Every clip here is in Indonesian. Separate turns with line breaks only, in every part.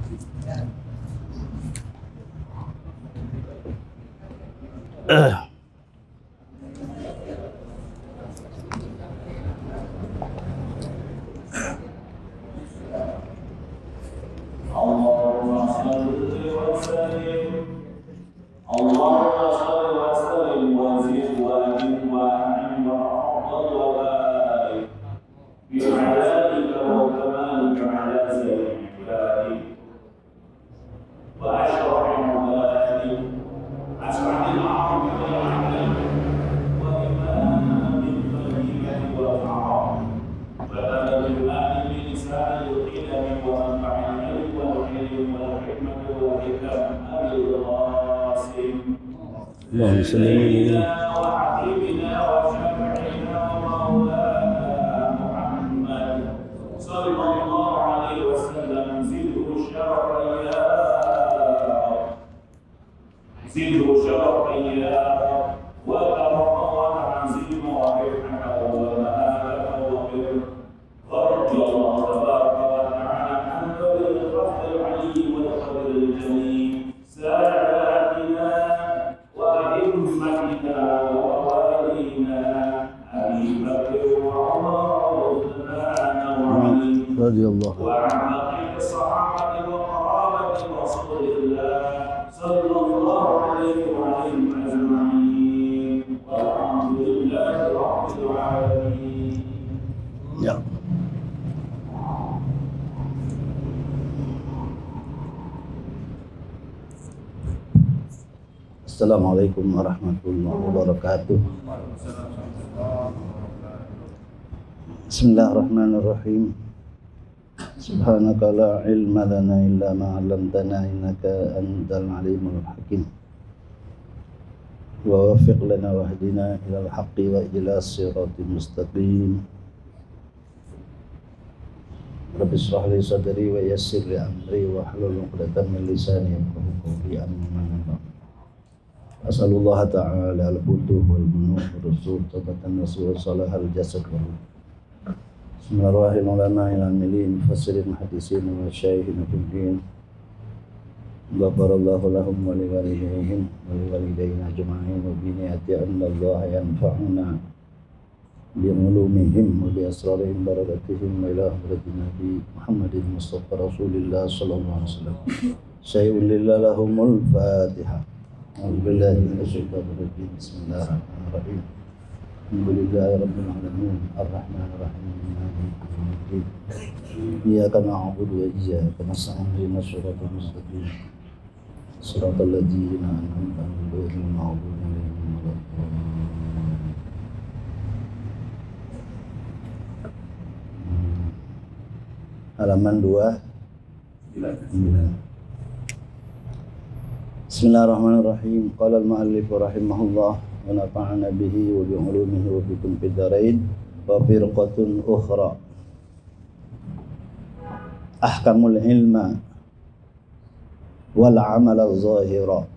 اللهم صل على رضي الله عنه
الصحابة وقرابة رسول الله صلى الله عليه وعليهم أجمعين والحمد لله رب العالمين.
Ya. Assalamualaikum warahmatullahi wabarakatuh. Bismillahirrahmanirrahim. Subhanaka la ilma lana illa ma 'allamtana innaka antal alimul hakim. Wa waffiq lana wahdina ilal haqqi wa ila siratal mustaqim. Rabbi shrah li sadri wa yassir li amri wa hlul 'uqdatam min lisani yafqahu qawli. Amma As'alullah ta'ala al-futuh wal munur rasul tabatan nasu wa salahal jasad wal Bismillahirrahmanirrahim. Ulama ilmilin mufassirin hadisin wa syaihin fiddin. Ghafarallahu lahum wa li walidayhim wa li walidayna ajma'in wa bi niyyati anna Allah yanfa'una bi ulumihim wa bi asrarihim barakatihim wa ila hadratin Nabi Muhammadin Mustafa Rasulillah sallallahu alaihi wasallam. Syai'un lillah lahumul Fatihah. Alhamdulillahi minasyaitonir rajim. Bismillahirrahmanirrahim. Alhamdulillahi rabbil alamin arrahmanir rahim maliki yaumiddin. Iyyaka na'budu wa iyyaka nasta'in ihdinas siratal mustaqim. Shiratal ladzina an'amta 'alaihim ghairil maghdubi 'alaihim waladdallin. Halaman 2. Bismillahirrahmanirrahim. Qala al-mu'allif rahimahullah wa nafa'ana bihi wa bi 'ulumihi wa bikum fid dharain. Wa firqatun ukhra ahkamul ilma wal 'amal az-zahira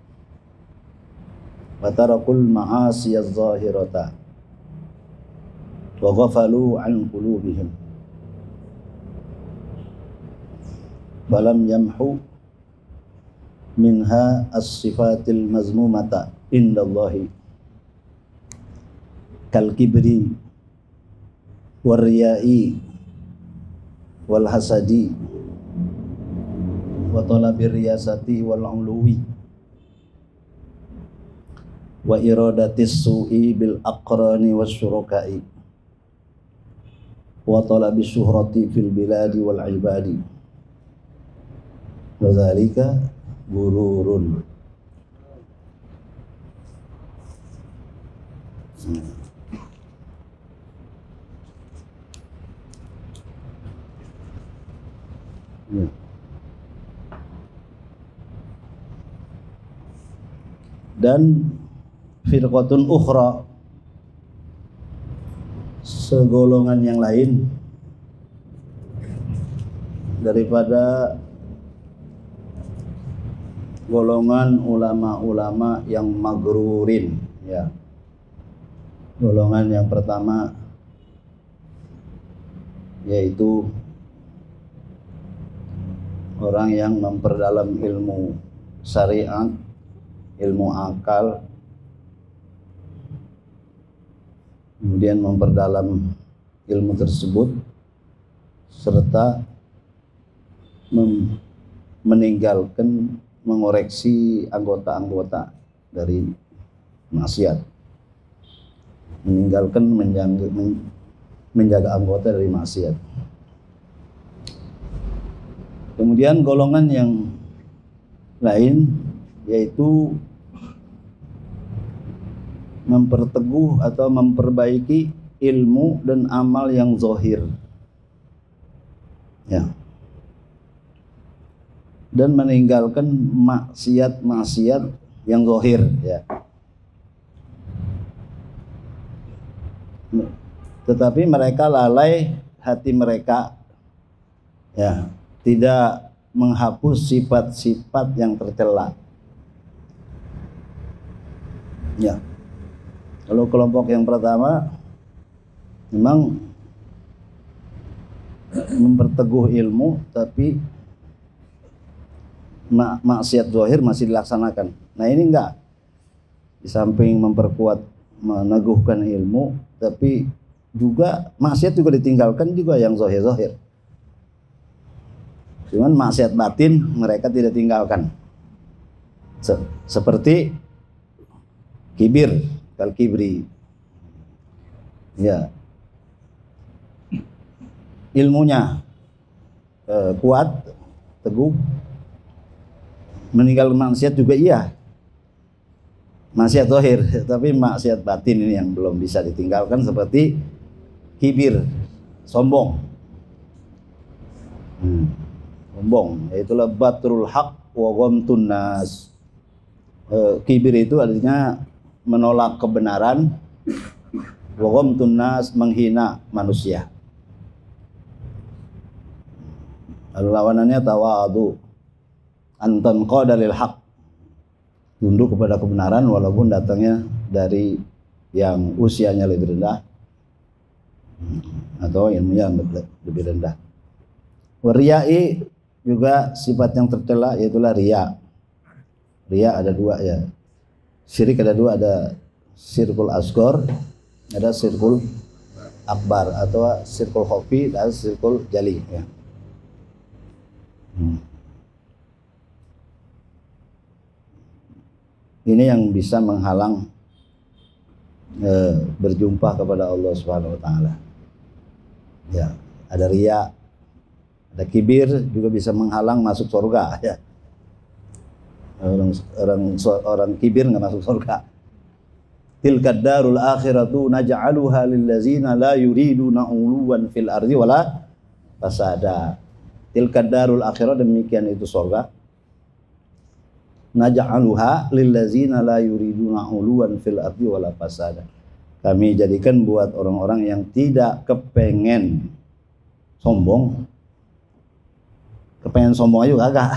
wa tarakul ma'asi az-zahirata wa ghafalu 'an qulubihim falam yamhu minha as-sifatil mazmumata indallahi kal kibri war riya'i wal hasadi wa talabir riyasati wal uluwi wa iradatis su'i bil aqrani was syuraka'i wa talabis syuhrati fil biladi wal ibadi wa dzalika gururun. Dan firqatun ukhra, segolongan yang lain daripada golongan ulama-ulama yang magrurin, ya. Golongan yang pertama yaitu orang yang memperdalam ilmu syariat, ilmu akal, kemudian memperdalam ilmu tersebut serta meninggalkan, mengoreksi anggota-anggota dari maksiat, meninggalkan, menjaga anggota dari maksiat. Kemudian golongan yang lain yaitu memperteguh atau memperbaiki ilmu dan amal yang zahir, ya, dan meninggalkan maksiat-maksiat yang zahir, ya. Tetapi mereka lalai hati mereka, ya, tidak menghapus sifat-sifat yang tercela. Ya. Kalau kelompok yang pertama memang memperteguh ilmu tapi maksiat zahir masih dilaksanakan. Nah, ini enggak. Di samping memperkuat, meneguhkan ilmu, tapi juga maksiat juga ditinggalkan juga yang zahir-zahir. Cuman maksiat batin mereka tidak tinggalkan. Seperti kibir, kal-kibri. Ya. Ilmunya kuat, teguh. Meninggalkan maksiat juga iya. Maksiat zahir, tapi maksiat batin ini yang belum bisa ditinggalkan, seperti kibir, sombong. Sombong, yaitulah batrul haq wa ghamtun nas. Kibir itu artinya menolak kebenaran, wa ghamtun nas, menghina manusia. Lalu lawanannya tawadu, antan qadalil haq, tunduk kepada kebenaran walaupun datangnya dari yang usianya lebih rendah atau ilmunya lebih rendah. Wariya'i juga sifat yang tercela, yaitulah riya. Riya ada dua, ya. Syirik ada dua, ada syirkul asghar, ada syirkul akbar, atau syirkul khafi dan syirkul jali, ya. Ini yang bisa menghalang berjumpa kepada Allah Subhanahu wa taala. Ya, ada riya, ada kibir, juga bisa menghalang masuk surga, ya. Orang kibir nggak masuk surga. Tilkad darul akhiratu naj'aluha lil ladzina la yuriduna uluwan fil ardi wala fasada. Tilkad darul akhirah, demikian itu surga. Naj'aluha lil ladzina la yuriduna uluwan fil ardi wala fasada. Kami jadikan buat orang-orang yang tidak kepengen sombong. Kepengen sombong aja kagak.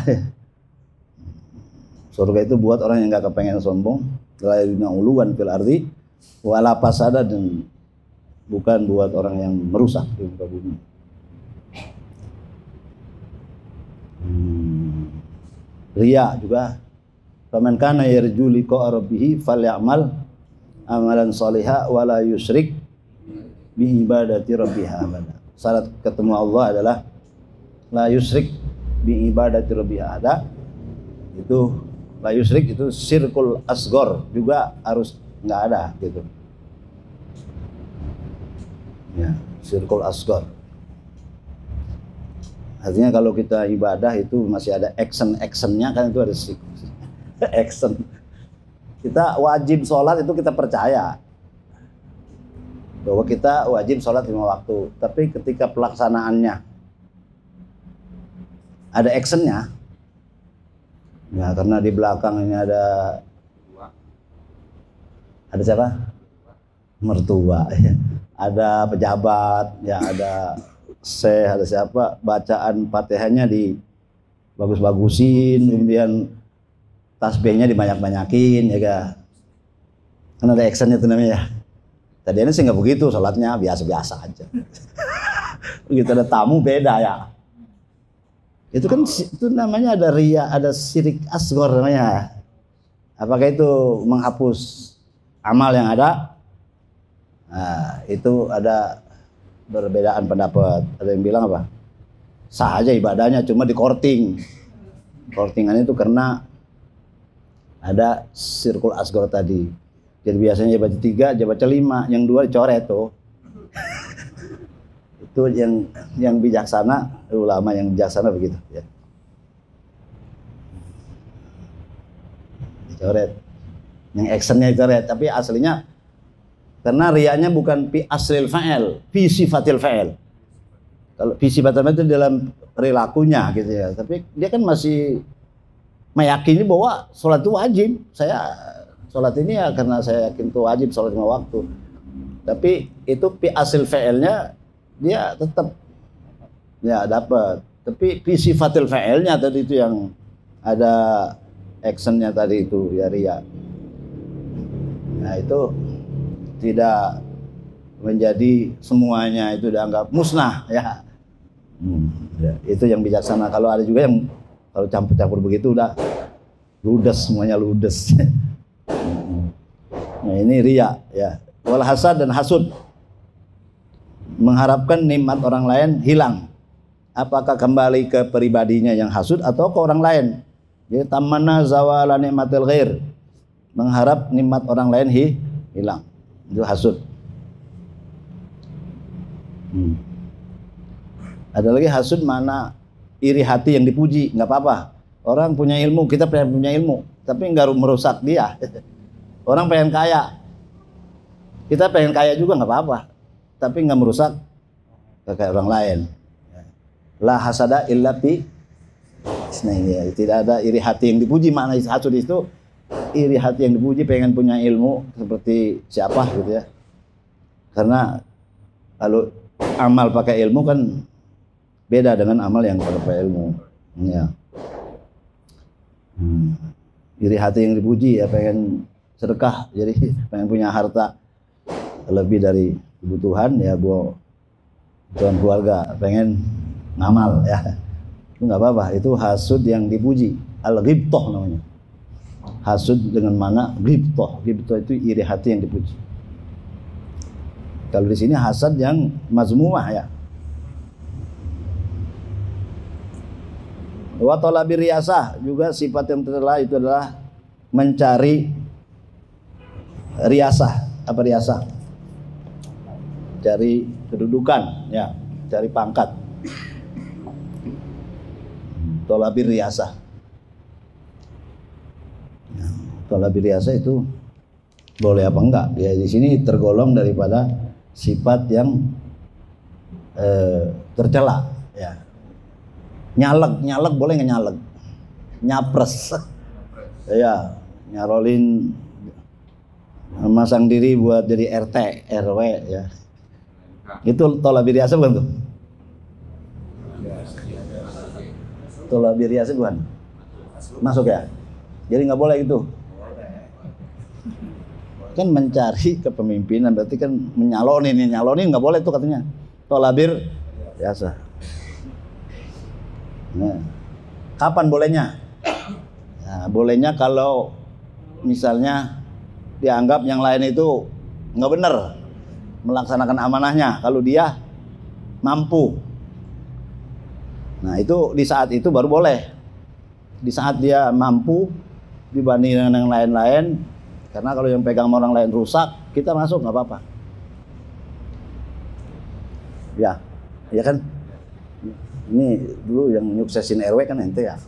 Surga itu buat orang yang enggak kepengen sombong, la yuriduna uluwan fil ardi wala fasada, dan bukan buat orang yang merusak di muka bumi. Riya juga, faman kana yarju liqa rabbih falyamal amalan shaliha wa la yusyrik bi ibadati rabbih abada. Syarat ketemu Allah adalah la yusyrik bi ibadati rabbih ada. Itu la yusyrik, itu syirkul asghar juga harus enggak ada gitu. Ya, syirkul asghar. Artinya kalau kita ibadah itu masih ada action-actionnya, kan itu ada action. Kita wajib sholat itu kita percaya bahwa kita wajib sholat 5 waktu, tapi ketika pelaksanaannya ada actionnya, ya, karena di belakang ini ada siapa? Mertua, ya. Ada pejabat, ya, ada ada siapa, bacaan Fatihahnya di bagus-bagusin, kemudian tasbihnya dibanyak-banyakin, ya kan? Kan ada actionnya itu namanya. Tadinya sih nggak begitu, sholatnya biasa-biasa aja. Begitu ada tamu beda, ya. Itu kan itu namanya ada riya, ada syirik asghar namanya. Apakah itu menghapus amal yang ada? Nah, itu ada perbedaan pendapat. Ada yang bilang apa? Sah aja ibadahnya, cuma di korting. Kortingan itu karena ada sirkul asghar tadi. Jadi biasanya dia baca 3, dia baca 5, yang 2 dicoret tuh. Itu yang bijaksana, ulama yang bijaksana begitu ya. Dicoret. Yang actionnya dicoret, tapi aslinya karena riyanya bukan fi aslil fa'il, fi sifatil fa'il. Kalau fi sifatil fa'il itu dalam perilakunya gitu ya. Tapi dia kan masih meyakini bahwa sholat itu wajib. Saya sholat ini ya karena saya yakin itu wajib, sholat 5 waktu. Tapi itu fi asil fa'ilnya dia tetap ya dapat. Tapi fi sifatil fa'ilnya tadi itu yang ada actionnya tadi itu ya riya. Nah itu tidak menjadi semuanya itu dianggap musnah ya. Ya, itu yang bijaksana. Kalau ada juga yang kalau campur-campur begitu udah ludes, semuanya ludes. Nah ini riya ya. Wal hasad dan hasud, mengharapkan nikmat orang lain hilang. Apakah kembali ke pribadinya yang hasud atau ke orang lain? Jadi tamanna zawala nikmatil ghair, mengharap nikmat orang lain hilang. Itu hasud. Ada lagi hasud mana iri hati yang dipuji, nggak apa-apa. Orang punya ilmu, kita pengen punya ilmu, tapi nggak merusak dia. Orang pengen kaya, kita pengen kaya juga nggak apa-apa, tapi nggak merusak kayak orang lain. La hasada illa fi. Nah ini ya, tidak ada iri hati yang dipuji. Makna hasud itu iri hati yang dipuji, pengen punya ilmu seperti siapa gitu ya. Karena kalau amal pakai ilmu kan beda dengan amal yang pakai ilmu. Ya. Iri hati yang dipuji ya pengen sedekah, jadi pengen punya harta lebih dari kebutuhan ya buat kebutuhan keluarga, pengen ngamal ya. Itu nggak apa-apa, itu hasud yang dipuji, al-ghibtoh namanya. Hasud dengan mana ghibtoh. Ghibtoh itu iri hati yang dipuji. Kalau di sini hasad yang mazmumah ya. Wa talabir riyasah, juga sifat yang tercela itu adalah mencari riyasah. Apa riyasah? Cari kedudukan ya, cari pangkat. Talabir riyasah. Talabir riyasah itu boleh apa enggak? Ya di sini tergolong daripada sifat yang tercela ya. Nyalek boleh nggak nyalek? Nyapres ya, nyarolin, masang diri buat jadi RT RW ya, itu talabir riyasah bukan tuh? Talabir riyasah bukan? Masuk ya? Jadi nggak boleh gitu. Kan mencari kepemimpinan berarti kan nyalonin nggak boleh tuh katanya. Talabir riyasah. Nah, kapan bolehnya? Nah, bolehnya kalau misalnya dianggap yang lain itu nggak benar melaksanakan amanahnya, kalau dia mampu. Nah itu di saat itu baru boleh. Di saat dia mampu dibanding dengan yang lain-lain, karena kalau yang pegang orang lain rusak, kita masuk nggak apa-apa. Ya, ya kan? Ini dulu yang nyuksesin RW kan ente ya.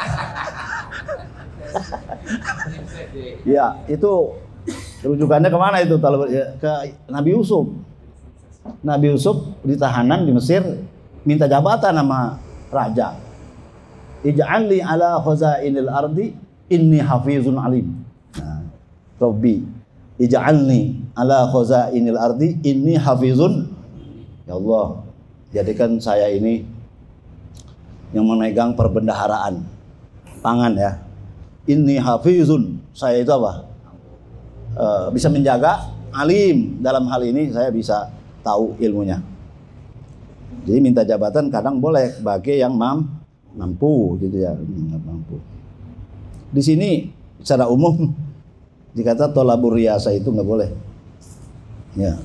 Ya itu rujukannya kemana itu? Ke Nabi Yusuf. Nabi Yusuf ditahanan di Mesir, minta jabatan sama raja. Ij'alni ala khazainil ardi inni hafizun alim. Nah, Rabbi ij'alni ala khazainil ardi inni hafizun. Ya Allah, jadikan saya ini yang memegang perbendaharaan pangan ya. Inni hafizun, saya itu apa? Bisa menjaga, alim, dalam hal ini saya bisa tahu ilmunya. Jadi minta jabatan kadang boleh bagi yang mampu gitu ya, nggak mampu. Di sini secara umum dikata tolabur riasa itu nggak boleh. Ya.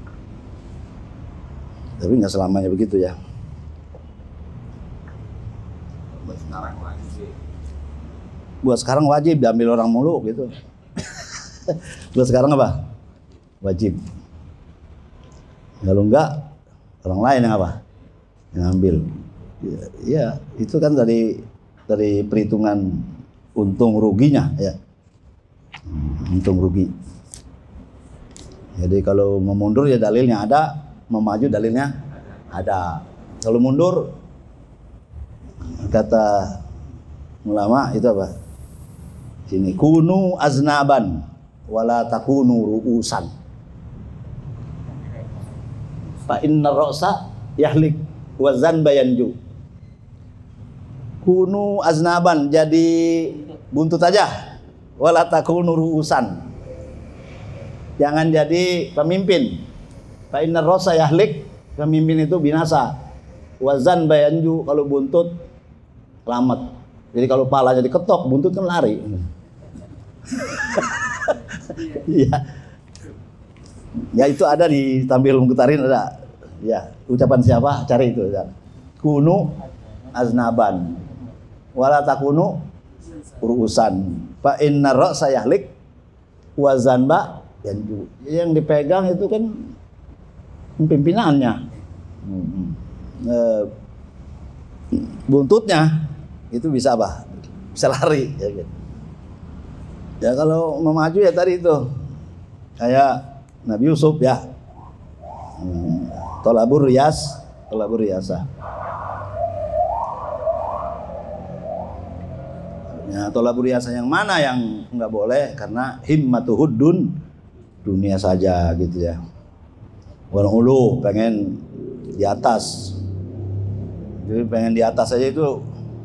Tapi nggak selamanya begitu ya. Buat sekarang wajib diambil orang mulu gitu. Buat sekarang apa? Wajib. Kalau enggak orang lain yang apa? Yang ambil. Ya, itu kan dari perhitungan untung ruginya ya. Untung rugi. Jadi kalau mau mundur ya dalilnya ada, mau maju dalilnya ada. Kalau mundur kata ulama itu apa? Sini kunu aznaban wala takunu ru'usan. Fa inna ra'sa yahlik wa zanba yanju. Kunu aznaban, jadi buntut aja. Wala takunu ru'usan. Jangan jadi pemimpin. Fa inna ra'sa yahlik, pemimpin itu binasa. Wa zanba yanju, kalau buntut selamat. Jadi kalau palanya diketok, buntut kan lari. Iya. Ya itu ada di Tampil Mengkutarin ada. Ya, ucapan siapa? Cari itu ya. Kunu aznaban wala takunu urusan. Fa inna ra'sa yahlik wa zanba yanju. Yang dipegang itu kan pimpinannya. Buntutnya itu bisa apa? Bisa lari ya gitu. Ya kalau mau maju ya tadi itu kayak Nabi Yusuf ya, tolabur riasa. Ya, tolabur riasa yang mana yang nggak boleh? Karena himmatuhud dunia saja gitu ya. Wal ulu, pengen di atas. Jadi pengen di atas aja itu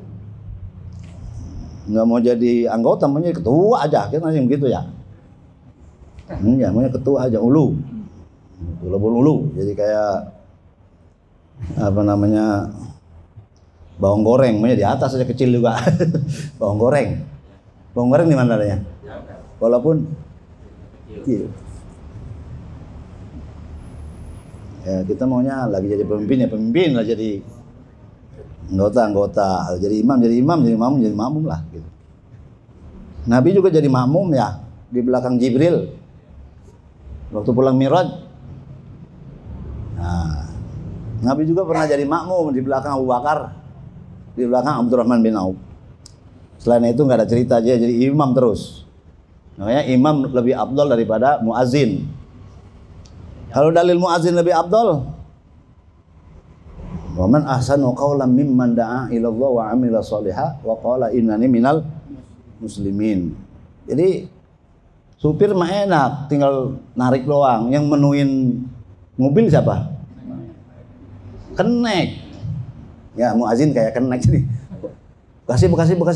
nggak mau jadi anggota, maunya ketua aja, kan masih begitu ya. Ya, maunya ketua aja, ulu, ulu. Jadi kayak apa namanya bawang goreng, maunya di atas aja, kecil juga. Bawang goreng di mana adanya? Walaupun kecil. Ya kita maunya lagi jadi pemimpin ya pemimpin lah, jadi anggota, jadi imam, jadi makmum lah gitu. Nabi juga jadi makmum ya di belakang Jibril waktu pulang Mi'raj. Nah, Nabi juga pernah jadi makmum di belakang Abu Bakar, di belakang Abdurrahman bin Auf. Selain itu nggak ada cerita, dia jadi imam terus. Namanya imam lebih afdal daripada muazin. Kalau dalil muazin lebih afdal, wa man ahsanu qawlan mimman da'a ila Allah wa 'amila shalihan wa qala innani minal muslimin. Jadi supir mah enak, tinggal narik doang. Yang menuin mobil siapa? Kenek. Ya muazin kayak kenek ini. Bekasi.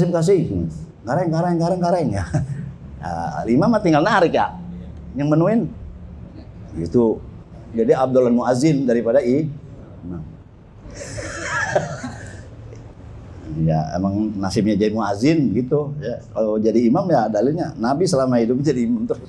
Gareng ya. Nah, imam mah tinggal narik ya. Yang menuin itu. Jadi afdalul muazin daripada imam. Ya emang nasibnya jadi muazin gitu ya. Kalau jadi imam ya dalilnya Nabi selama hidup jadi imam terus.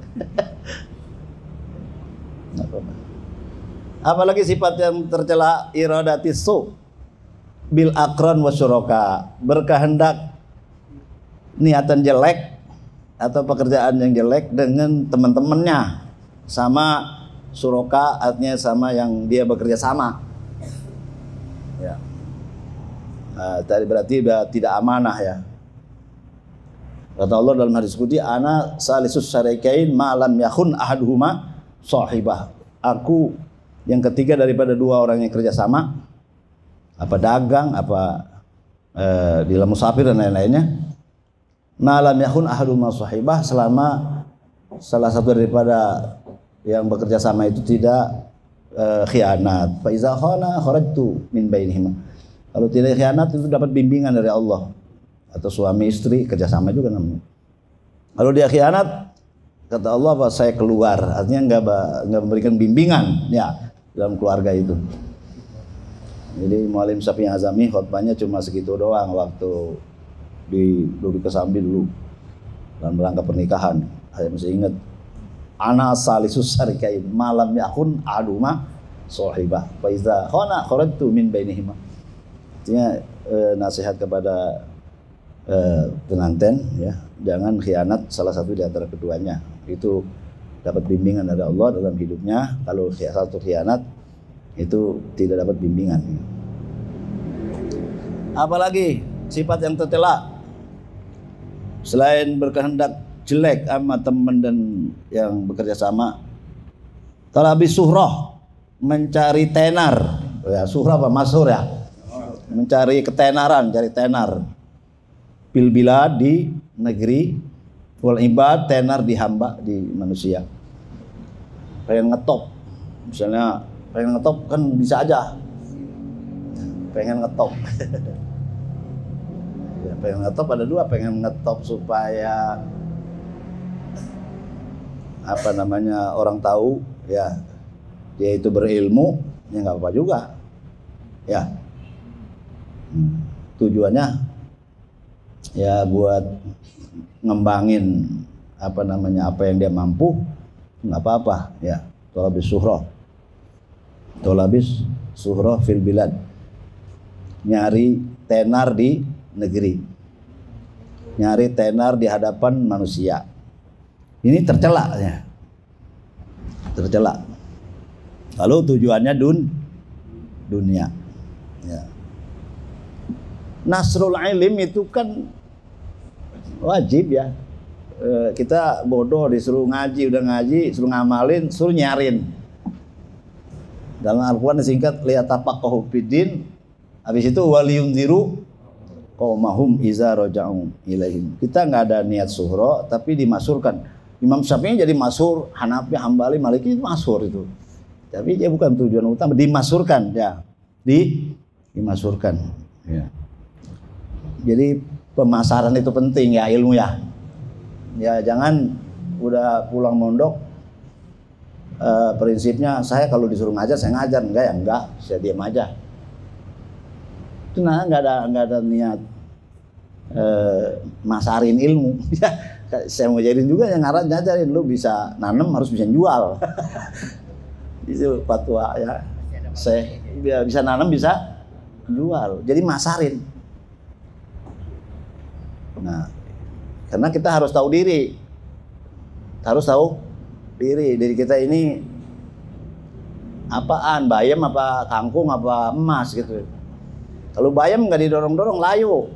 Apalagi sifat yang tercela iradatis su bil akron wasyuraka, berkehendak niatan jelek atau pekerjaan yang jelek dengan teman-temannya, sama suroka artinya sama yang dia bekerja sama. Ya. Tadi berarti tidak amanah ya. Kata Allah dalam hadis qudsi, ana salisus syarikain ma lam yakun ahaduhuma sahibah. Aku yang ketiga daripada dua orang yang kerja sama, apa dagang, apa di dalam musafir dan lain-lainnya. Ma lam yakun ahaduhuma sahibah, selama salah satu daripada yang bekerja sama itu tidak khianat. Fa iza khana kharajtu min bainihima. Kalau tidak khianat itu dapat bimbingan dari Allah. Atau suami istri kerjasama juga namanya. Kalau dia khianat, kata Allah, apa saya keluar. Artinya nggak memberikan bimbingan ya dalam keluarga itu. Jadi Muallim Syafi'i Azami khutbahnya cuma segitu doang waktu di Luri Kesambi dulu dalam rangka pernikahan. Saya masih ingat, ana salisus syarikain malam yakun aduma sohibah faiza khana kharajtu min bainihima. Artinya nasihat kepada pengantin ya, jangan khianat salah satu di antara keduanya. Itu dapat bimbingan dari Allah dalam hidupnya. Kalau satu khianat itu tidak dapat bimbingan. Apalagi sifat yang tercela selain berkehendak jelek sama teman dan yang bekerja sama, talabis suhroh, mencari tenar ya. Suhroh apa masyhur ya, mencari ketenaran, cari tenar. Bil bilad di negeri, wal ibad tenar di hamba, di manusia. Pengen ngetop, misalnya pengen ngetop kan bisa aja, pengen ngetop. Ya, pengen ngetop ada dua, pengen ngetop supaya apa namanya orang tahu ya dia itu berilmu, ya nggak apa-apa juga ya. Tujuannya ya buat ngembangin apa namanya apa yang dia mampu, nggak apa-apa ya. Tolabis suhroh fil bilad, nyari tenar di negeri, nyari tenar di hadapan manusia. Ini tercela ya, tercela. Lalu tujuannya dunia ya. Nasrul ilim itu kan wajib ya. Kita bodoh disuruh ngaji, udah ngaji, suruh ngamalin, suruh nyarin. Dalam Al-Quran disingkat liyatafaqahu fiddin, habis itu waliyunziru qaumahum iza raja'u ilaihim. Kita nggak ada niat suhro, tapi dimasurkan. Imam Syafi'i jadi masyhur, Hanafi, Hambali, Maliki itu masyhur itu. Tapi dia bukan tujuan utama, dimasurkan ya. Dimasurkan ya. Jadi pemasaran itu penting ya, ilmu ya. Ya jangan udah pulang mondok prinsipnya saya kalau disuruh ngajar saya ngajar, enggak ya enggak, saya diam aja. Itu nggak ada niat masarin ilmu. Saya mau jadiin juga yang ngajarin, lu bisa nanam harus bisa jual. Itu fatwa ya. Saya bisa nanam bisa jual. Jadi masarin. Nah, karena kita harus tahu diri. Harus tahu diri. Dari kita ini apaan? Bayam apa kangkung apa emas gitu. Kalau bayam nggak didorong-dorong layu.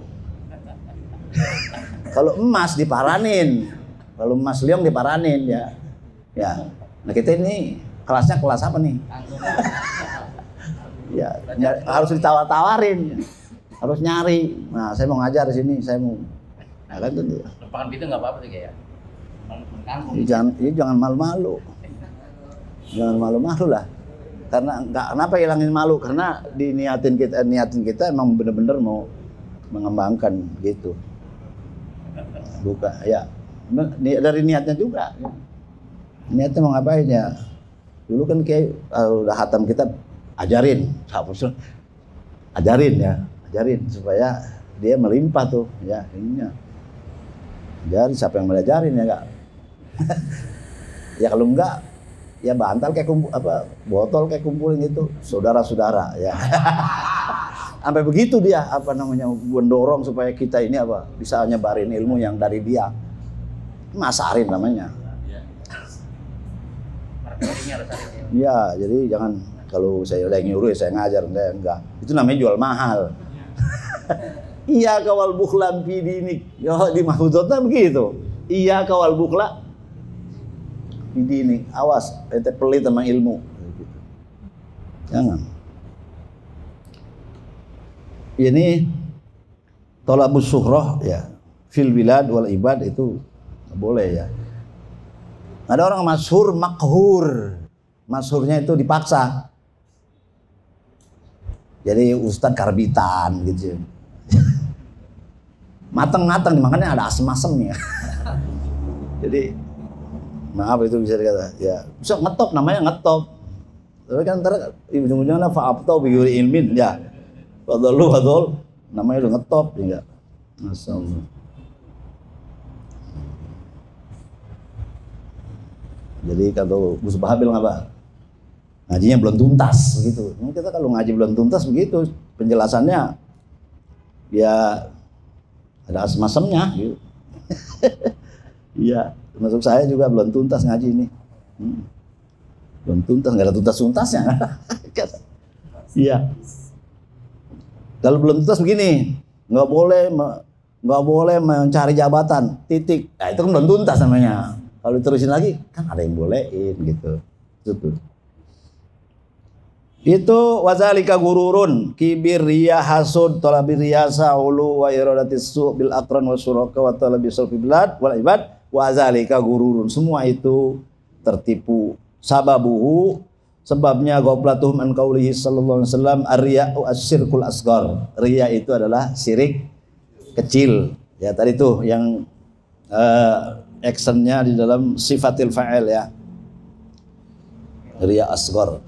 Kalau emas diparanin, kalau emas liong diparanin ya. Ya. Nah kita ini kelasnya kelas apa nih? Ya, harus ditawar-tawarin, harus nyari. Nah saya mau ngajar di sini, saya mau. Nah, kan itu.
Lepakan pintu nggak apa-apa sih kayak.
Jangan malu-malu, jangan malu-malu lah. Karena kenapa hilangin malu? Karena niatin kita emang bener-bener mau mengembangkan gitu. Bukan ya, dari niatnya juga. Niatnya mau ngapain ya? Dulu kan kayak udah hatam kita ajarin supaya dia melimpah tuh ya ininya. Jadi siapa yang belajarin ya enggak? Ya kalau enggak ya bantal kayak botol kayak kumpulin itu saudara-saudara ya. Sampai begitu dia mendorong supaya kita ini bisa nyebarin ilmu yang dari dia. Masarin namanya. Ya, jadi jangan kalau saya udah nyuruh ya saya ngajar enggak. Itu namanya jual mahal. Iya kawal bukhlan fi dinik. Ya di mahfuzatnya begitu. Iya kawal bukhla fi dinik. Awas, ente pelit sama ilmu. Jangan. Ini tolabus suhroh ya fil bilad wal ibad itu boleh ya. Ada orang masyhur makhur, masyhurnya itu dipaksa. Jadi ustadz karbitan gitu. Mateng-mateng makanya ada asem-asemnya. Jadi maaf itu bisa dikata ya bisa ngetop, namanya ngetop. Tapi kan ntar ujung-ujungnya fa'abtau bi ghairi ilmin ya. Fadlu namanya udah ngetop ya enggak. Masyaallah. Jadi kalau Gus Bahabil ngapa? Ngajinya belum tuntas begitu. Kita kalau ngaji belum tuntas begitu penjelasannya ya ada asem-asemnya gitu. Iya, termasuk saya juga belum tuntas ngaji ini. Belum tuntas, nggak ada tuntas-tuntasnya. Iya. Kalau belum tuntas begini, nggak boleh mencari jabatan, titik. Nah, itu kan belum tuntas namanya. Kalau diterusin lagi, kan ada yang bolehin gitu. Itu wazalika gururun, kibir, riya, hasud, talabir riyasa, ulu, wa iradatis su' bil aqran wa suraka wa talabis sulfi bilad wal ibad, wazalika gururun. Semua itu tertipu. Sababuhu, sebabnya ghablatuhum an qaulihi sallallahu alaihi wasallam ar-riya'u asyirkul asghar. Riya itu adalah syirik kecil. Ya tadi tuh yang actionnya di dalam sifatil fa'il ya. Riya asghar.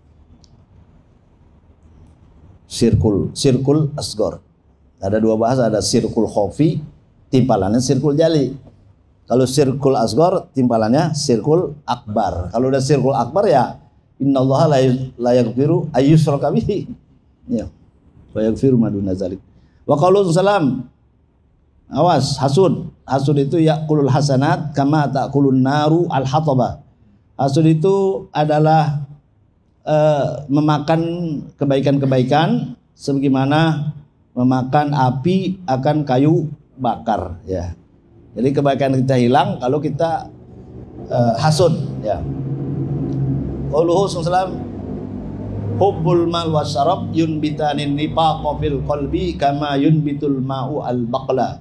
Sirkul asghar. Ada dua bahasa, ada sirkul khofi, timpalannya sirkul jali. Kalau sirkul asghar, timpalannya sirkul akbar. Kalau udah sirkul akbar ya innallaha la yaghfiru ayyushraka bihi. Ya. Wa yaghfiru ma duna dzalik. Wa qaulun salam. Awas, hasud. Hasud itu yaqulul hasanat kama taqulun naru al-hataba. Hasud itu adalah memakan kebaikan-kebaikan sebagaimana memakan api akan kayu bakar ya. Jadi kebaikan kita hilang kalau kita hasud ya. Qauluhu sallallahu hubbul mal wasyarab yunbitanin nifaqa fil qalbi kama yunbitul ma'u al baqla.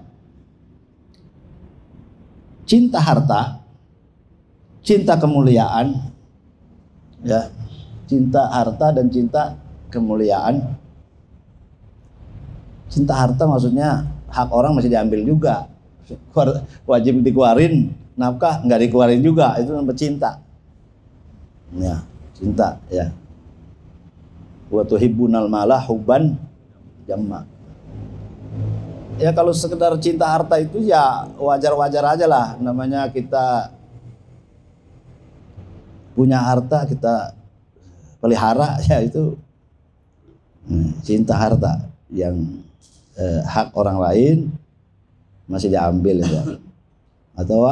Cinta harta, cinta kemuliaan ya. Cinta harta dan cinta kemuliaan. Cinta harta maksudnya hak orang masih diambil juga. Wajib dikeluarin, nafkah nggak dikeluarin juga, itu namanya cinta. Ya, cinta ya. Wa tuhibbunal mala hubban jamma. Ya kalau sekedar cinta harta itu ya wajar-wajar aja lah. Namanya kita punya harta kita pelihara ya itu cinta harta yang hak orang lain masih diambil ya. Atau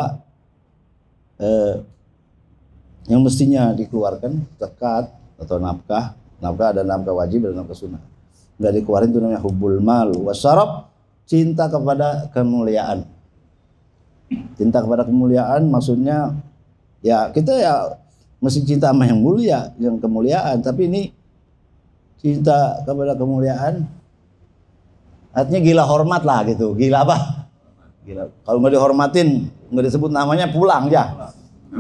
yang mestinya dikeluarkan zakat atau nafkah ada nafkah wajib dan nafkah sunnah nggak dikeluarin, itu namanya hubbul mal wasyarab, cinta kepada kemuliaan. Cinta kepada kemuliaan maksudnya ya kita ya mesti cinta sama yang mulia, yang kemuliaan. Tapi ini cinta kepada kemuliaan artinya gila hormat lah gitu. Gila apa? Gila. Kalau nggak dihormatin, nggak disebut namanya, pulang ya.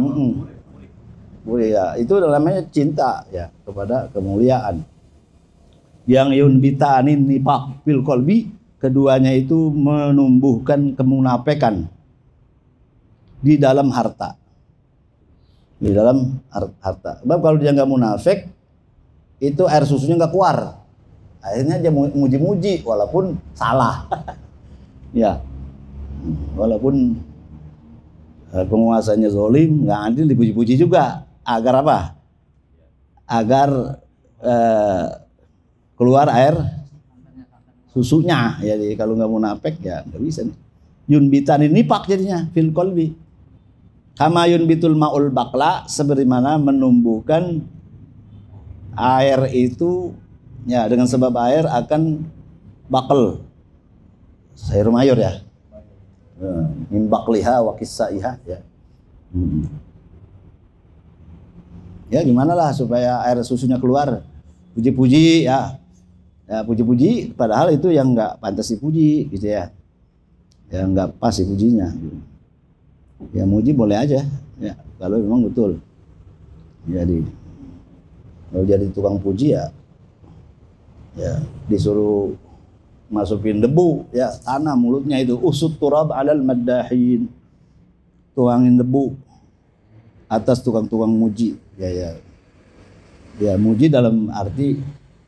Ya, itu namanya cinta ya kepada kemuliaan. Yang yunbitanin nifaq fil qalbi, keduanya itu menumbuhkan kemunafikan di dalam harta. Di dalam harta. Sebab kalau dia nggak munafik, itu air susunya nggak keluar. Akhirnya dia muji-muji walaupun salah. Ya, walaupun penguasanya zalim, nggak adil, dipuji-puji juga. Agar apa? Agar keluar air susunya. Jadi kalau nggak munafik ya nggak bisa. Yunbitanin nifaq jadinya fil qalbi. Kama yunbitul ma'ul baqla, sebagaimana menumbuhkan air itu ya, dengan sebab air akan bakal sayur mayur ya. Min baqliha wa qissaiha ya. Ya gimana lah supaya air susunya keluar, puji-puji ya. Ya puji-puji padahal itu yang enggak pantas dipuji gitu ya. Yang enggak pas dipujinya gitu. Ya muji boleh aja ya kalau memang betul. Jadi kalau jadi tukang puji ya disuruh masukin debu ya, tanah mulutnya itu, usut turab alal maddahin, tuangin debu atas tukang-tukang muji ya. Ya, muji dalam arti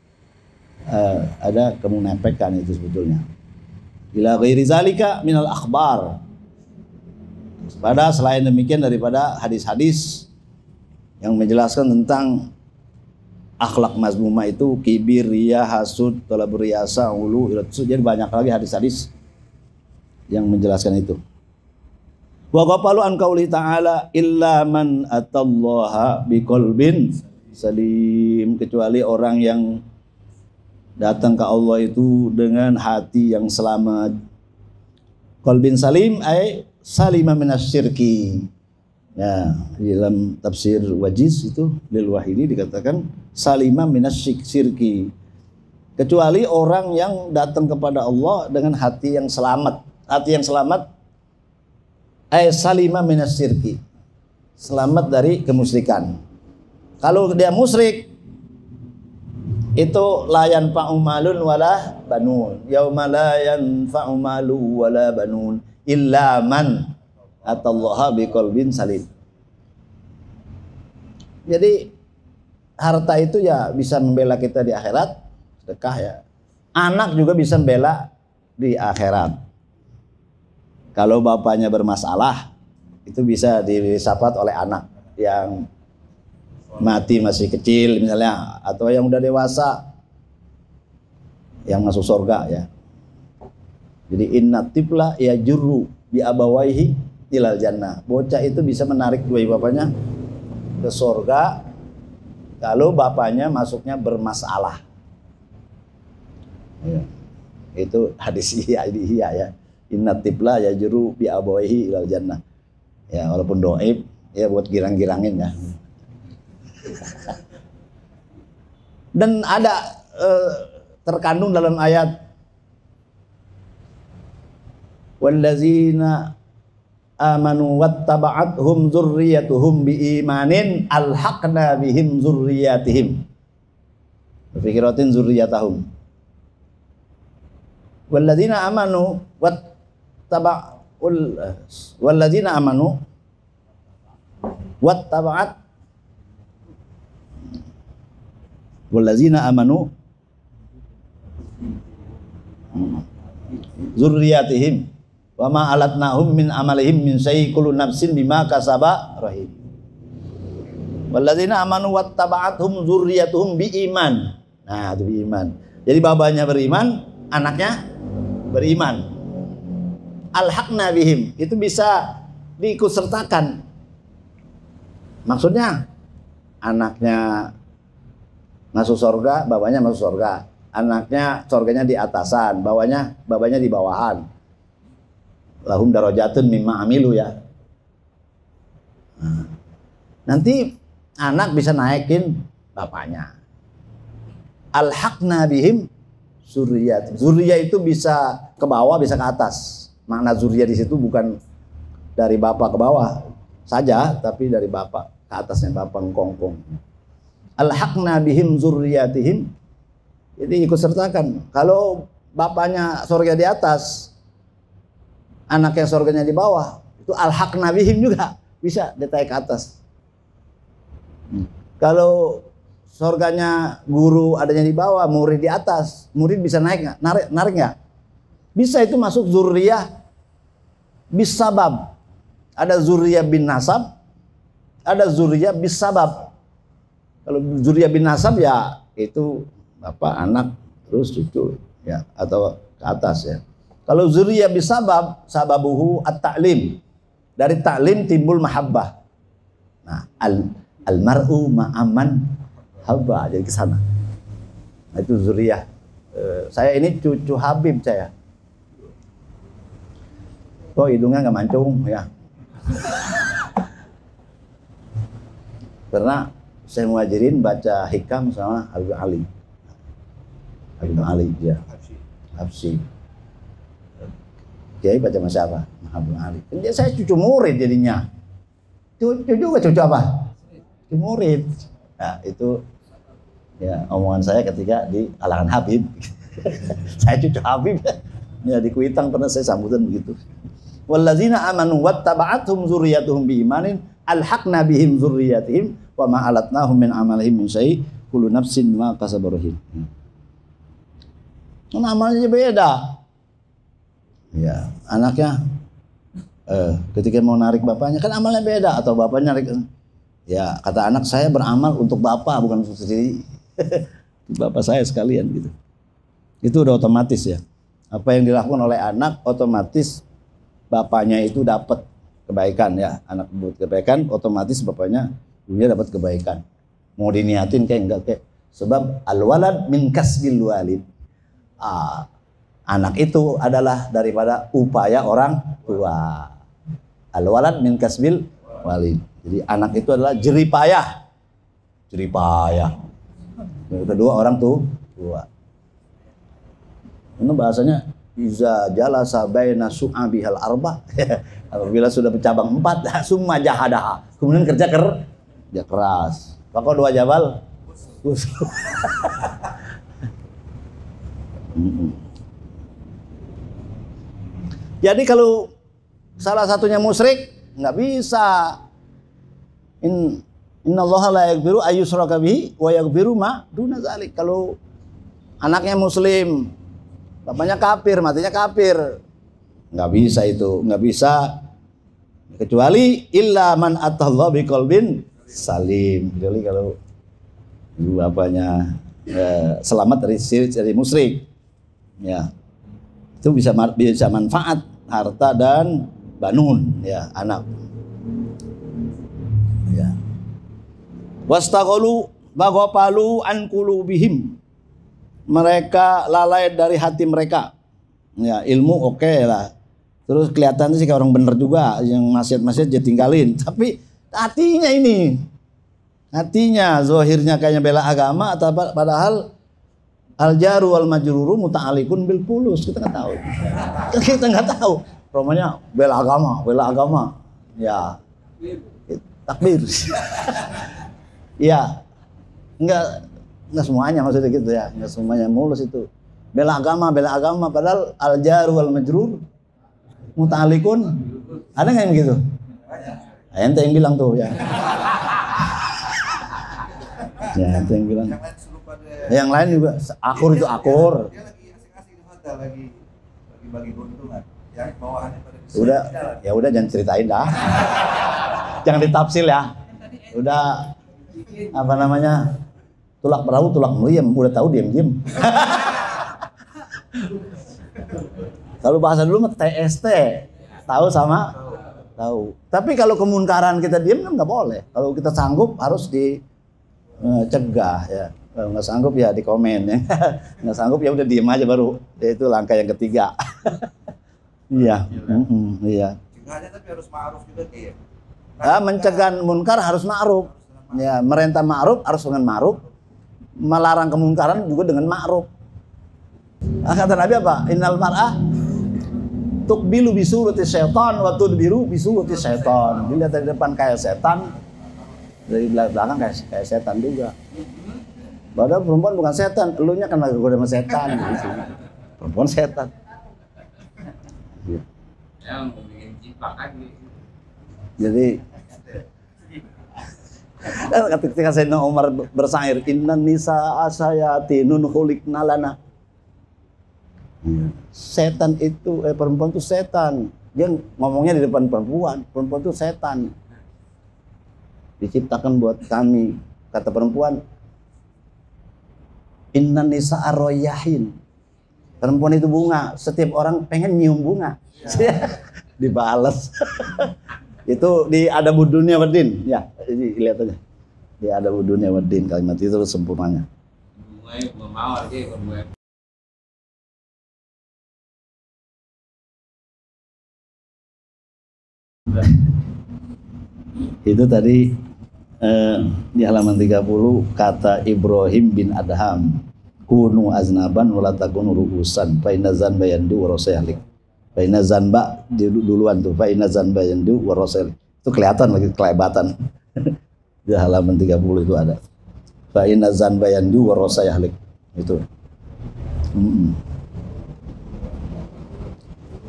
ada kemunafikan itu sebetulnya. Ila ghairi zalika minal akhbar. Pada selain demikian daripada hadis-hadis yang menjelaskan tentang akhlak mazmumah itu kibir, riya, hasud, talabur riyasa, ulu, iratsu. Jadi banyak lagi hadis-hadis yang menjelaskan itu. Wa qafalu an qauli ta'ala illa man atallaha biqalbin salim, kecuali orang yang datang ke Allah itu dengan hati yang selamat. Qalbin salim ay salima minasyirki. Ya, di dalam tafsir Wajiz itu lil Wahidi dikatakan salima minasyirki. Kecuali orang yang datang kepada Allah dengan hati yang selamat. Hati yang selamat ay salima minasyirki. Selamat dari kemusyrikan. Kalau dia musyrik itu la yanfa'u malun wala banun. Yauma la yanfa'u malu wala banun illa man atallaha biqalbin salim. Jadi harta itu ya bisa membela kita di akhirat, sedekah ya. Anak juga bisa membela di akhirat. Kalau bapaknya bermasalah, itu bisa disapat oleh anak yang mati masih kecil misalnya, atau yang udah dewasa yang masuk surga ya. Jadi inna tifla ya juru bi abawaihi ilal jannah. Bocah itu bisa menarik dua bapaknya ke surga kalau bapaknya masuknya bermasalah. Ya. Itu hadis Ihya ya. Inna tifla ya juru bi abawaihi ilal jannah. Ya walaupun doib ya buat girang-girangin ya. Dan ada terkandung dalam ayat wallazina amanu wattaba'athum dzurriyyatuhum biimanin alhaqna bihim dzurriyyatihim fikiratin dzurriyyatahum wallazina amanu wallazina amanu wattaba'at wallazina amanu dzurriyyatihim wa ma alatnahum min amalihim min syai' kullu nafsin bima kasaba rahim. Wallazina amanu wattaba'athum dzurriyyatuhum biiman. Nah, itu biiman. Jadi babanya beriman, anaknya beriman. Alhaqna bihim, itu bisa diikutsertakan. Maksudnya anaknya masuk surga, bapaknya masuk surga. Anaknya surganya di atasan, bapaknya di bawahan. Lahum darajatun mimma amilu ya. Nah, nanti anak bisa naikin bapaknya. Alhaqna bihim zurriyat. Zuriyah itu bisa ke bawah, bisa ke atas. Makna zuriyah di situ bukan dari bapak ke bawah saja, tapi dari bapak ke atasnya, bapak ngkongkong. Alhaqna bihim zurriyatihim. Jadi ikut sertakan. Kalau bapaknya surga di atas, anak yang surganya di bawah, itu alhaqna bihim juga bisa ditaik ke atas. Kalau surganya guru adanya di bawah, murid di atas, murid bisa naik nggak? Narik nggak? Bisa, itu masuk zuriyah bis sabab. Ada zuriyah bin nasab, ada zuriyah bis sabab. Kalau zuriyah bin nasab ya itu bapak, anak, terus cucu ya, atau ke atas ya. Kalau zuriyah bisabab, sababuhu at-ta'lim. Dari ta'lim timbul mahabbah. Nah, al-mar'u ma'aman habba, jadi ke sana. Nah, itu zuriyah. Saya ini cucu Habib saya. Oh, hidungnya nggak mancung ya. Karena saya muhajirin baca hikam sama Habib Ali. Habib Ali ya. Habsi. Kiai baca siapa? Habib Ali. Dia saya cucu murid jadinya. Cucu apa? Cucu murid. Nah, itu ya omongan saya ketika di kalangan Habib. Saya cucu Habib. Ya di Kuitang pernah saya sambutan begitu. Wallazina amanu wattaba'athum dzurriyyatuhum biimanin alhaqna bihim dzurriyyatihim wa ma alatnahum min amalihim min syai' kullu nafsin bima kasabat rahin. Kan amalnya beda. Ya, anaknya ketika mau narik bapaknya kan amalnya beda, atau bapaknya narik. Ya, kata anak, saya beramal untuk bapak bukan untuk sendiri. Bapak saya sekalian gitu. Itu udah otomatis ya. Apa yang dilakukan oleh anak otomatis bapaknya itu dapat kebaikan ya. Anak berbuat kebaikan otomatis bapaknya punya dapat kebaikan. Mau diniatin kayak enggak kayak. Sebab al-walad min kasbil walid. Anak itu adalah daripada upaya orang tua. Al-walad min kasbil walid. Jadi anak itu adalah jeripayah. Jeripayah. Yang kedua orang tua. Ini bahasanya iza jalasa baina su'abihal arba. Apabila sudah bercabang 4, summa jahadaha. Kemudian kerja keras. Pokok 2 jabal. Jadi kalau salah satunya musyrik, nggak bisa. Innallaha la yaghfiru ayyushraka bihi wa yaghfiru ma duna dzalik. Kalau anaknya muslim, bapaknya kafir, matinya kafir, nggak bisa itu, nggak bisa. Kecuali illa man atallah biqalbin salim. Jadi kalau bapaknya selamat dari syirik, dari musyrik, ya itu bisa manfaat harta dan banun, ya anak. Ya. Wastaghalu baghafalu an qulubihim. Mereka lalai dari hati mereka. Ya, ilmu oke lah. Terus kelihatannya sih kayak orang bener juga, yang maksiat-maksiat dia tinggalin. Tapi hatinya ini, hatinya zahirnya kayaknya bela agama, atau padahal al jaru wal majruru muta'alliqun bil fulus. Kita nggak tahu. Kita nggak tahu. Romanya bela agama. Ya. Takbir. Ya. Enggak semuanya maksudnya gitu ya. Enggak semuanya mulus itu. Bela agama padahal al jaru wal majrur muta'alliqun. Ada enggak yang gitu? Ente yang bilang tuh ya. Ya, ente yang bilang. Yang lain juga akur itu akur.
Dia lagi asik-asik di hotel, lagi bagi keuntungan. Yang bawahannya pada
Udah jangan ceritain dah. Jangan ditafsir ya. Udah apa namanya? Tulak perahu, tulak meriam. Udah tahu diam-diam. Kalau bahasa dulu mah TST. Tahu sama tahu. Tapi kalau kemunkaran kita diam kan nggak boleh. Kalau kita sanggup harus dicegah ya. Kalau nggak sanggup ya di komen ya. Nggak sanggup ya udah diem aja baru. Itu langkah yang ketiga. Iya. Iya.
Cegahnya tapi harus ma'ruf juga kayak.
Mencegah munkar harus ma'ruf. Ya, merintah ma'ruf harus dengan ma'ruf. Melarang kemungkaran juga dengan ma'ruf. Kata Nabi apa? Innal mar'ah tuqbilu bisurati syaitan wa tudbiru bisurati syaitan. Dilihat dari depan kayak setan, dari belakang kayak setan juga. Padahal perempuan bukan setan, elunya kan lagi goda sama setan gitu. Perempuan setan.
Yang bikin cipakan gitu.
Jadi ketika Sayyidina Umar bersair, innan nisa asayatinun khuliqna lana. Setan itu perempuan itu setan. Dia ngomongnya di depan perempuan itu setan. Diciptakan buat kami, kata perempuan. Innan nisa arroyahin. Perempuan itu bunga, setiap orang pengen nyium bunga. Dibales. Itu di Adabud Dunya Waddin, ya. Jadi lihat aja. Di Adabud Dunya Waddin kalimat itu sempurnanya.
Bunga mawar ke bunga.
Itu tadi di halaman 30 kata Ibrahim bin Adham, kunu aznaban wala takunu ru'usan fa inna zanba yandu wa rasaylik. Fa inna zanba duluan tuh, fa inna zanba yandu wa rasaylik. Itu kelihatan lagi kelebatan. Di halaman 30 itu ada. Fa inna zanba yandu wa rasaylik. Itu.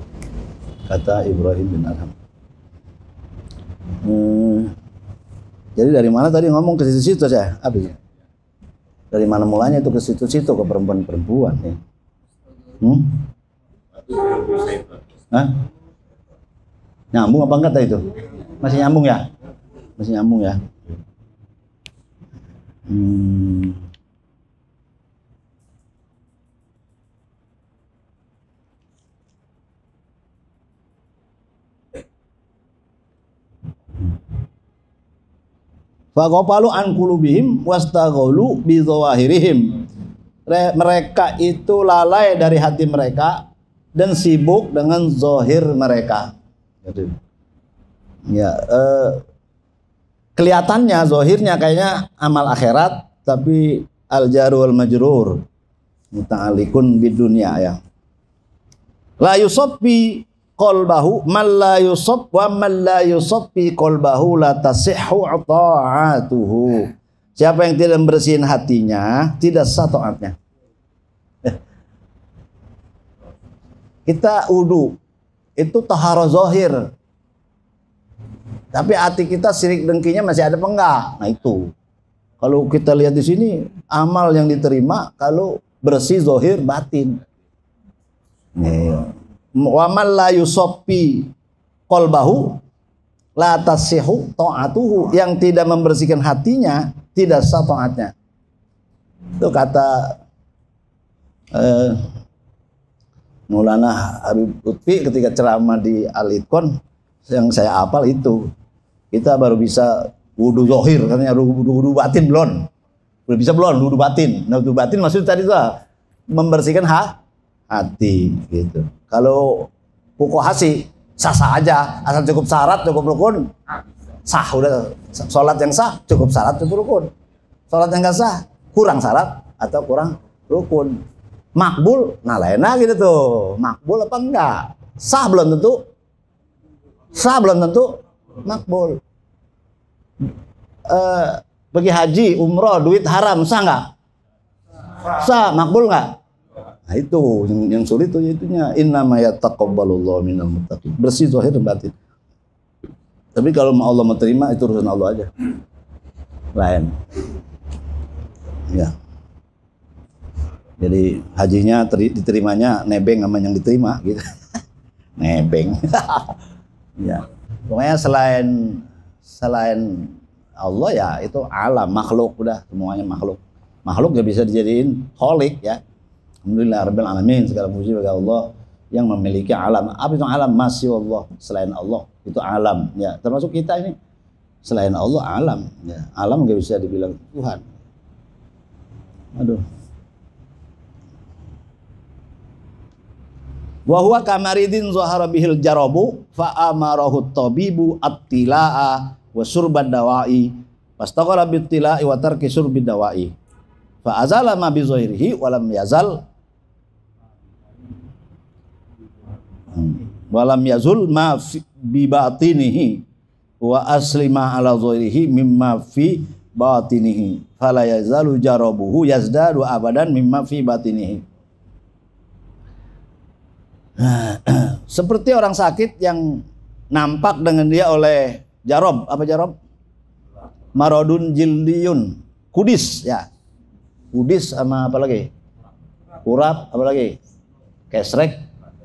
Kata Ibrahim bin Adham. Jadi dari mana tadi ngomong ke situ-situ saya? Habis. Dari mana mulanya itu ke situ-situ ke perempuan-perempuan ya? Hah? Nyambung apa enggak tadi itu? Masih nyambung ya? Masih nyambung ya? Faqafalu an qulubihim wastaghalu bi zawahirihim. Mereka itu lalai dari hati mereka dan sibuk dengan zahir mereka. Ya, kelihatannya zahirnya kayaknya amal akhirat, tapi al jaru wal majrur muta'alliqun bidunya ya. La yusabbi qalbahu man la yusab wa man la yusabbi qalbahu la tasihhu ta'atuhu. Siapa yang tidak membersihin hatinya tidak sah taatnya. Kita wudu itu taharah zahir, tapi hati kita sirik dengkinya masih ada apa enggak? Nah itu kalau kita lihat di sini amal yang diterima kalau bersih zahir batin. Wa man la yusabbi qalbahu la tasihhu ta'atuhu, yang tidak membersihkan hatinya tidak sah taatnya. Itu kata Maulana Habib Lutfi ketika ceramah di Al-Itqan, yang saya hafal itu. Kita baru bisa wudu zahir, katanya wudu batin belum. Udah bisa belum wudu batin. Nah, wudu batin maksudnya tadi itu membersihkan hati gitu. Kalau pokok hasi sah-sah aja, asal cukup syarat, cukup rukun, sah udah. Salat yang sah cukup syarat, cukup rukun. Salat yang enggak sah kurang syarat atau kurang rukun. Makbul, nah lainnya gitu tuh. Makbul apa enggak? Sah belum tentu. Sah belum tentu makbul. Pergi haji, umroh, duit haram, sah enggak? Sah, makbul enggak? Nah itu yang sulit tuh itunya. Innama yataqabbalullahu minal muttaqin. Bersih zahir dan batin. Tapi kalau Allah mau terima itu urusan Allah aja. Lain. Ya. Jadi hajinya diterimanya nebeng sama yang diterima gitu. Nebeng. Ya. Pokoknya selain Allah ya itu alam, makhluk, udah semuanya makhluk. Makhluk gak bisa dijadiin kholik ya. Alhamdulillah rabbil alamin, segala puji bagi Allah yang memiliki alam. Apa itu alam? Masih Allah, selain Allah itu alam ya. Termasuk kita ini selain Allah alam ya. Alam gak bisa dibilang Tuhan. Aduh. Wa huwa kamaridin zahara bihil jarabu fa amarahu tabibu at-tilaa wa surbad dawai fastaqala bit-tilai wa tarki surbid dawai fa azala ma bi zahirihi wa lam yazal yazul ma bi batinihi wa aslima ala zahirihi mimma fi batinihi fala yazalu jarabuhu yazdadu abadan mimma fi batinihi. Seperti orang sakit yang nampak dengan dia oleh jarob. Apa jarob? Marodun jildiyun, kudis ya. Kudis sama apa lagi? Kurap, apa lagi? Kesrek.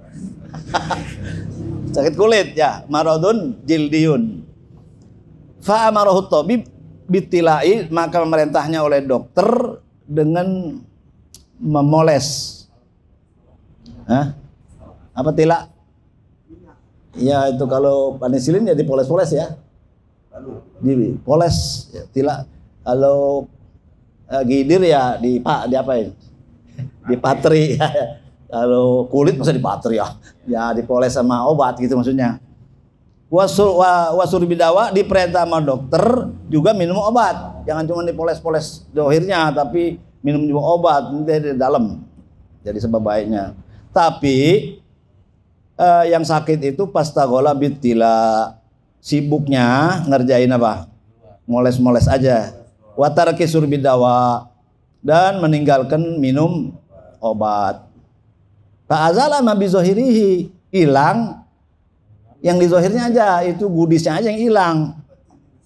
Sakit kulit ya, marodun jildiyun. Fa amarahu tabib bitilai, maka memerintahnya oleh dokter dengan memoles. Hah? Apa tila? Ya itu kalau penisilin ya dipoles-poles ya. Dipoles ya, tila. Kalau gidir ya diapain? Dipatri ya. Kalau kulit masa dipatri ya. Ya dipoles sama obat gitu maksudnya. Wasur bidawa diperintah sama dokter juga minum obat. Jangan cuma dipoles-poles dohirnya tapi minum juga obat di dalam. Jadi sebab baiknya. Tapi yang sakit itu pastagola bitila, sibuknya ngerjain apa? Moles-moles aja. Watarki surbidawa, dan meninggalkan minum obat. Fa'azala ma bizohirihi, hilang yang di zohirnya aja, itu gudisnya aja yang hilang.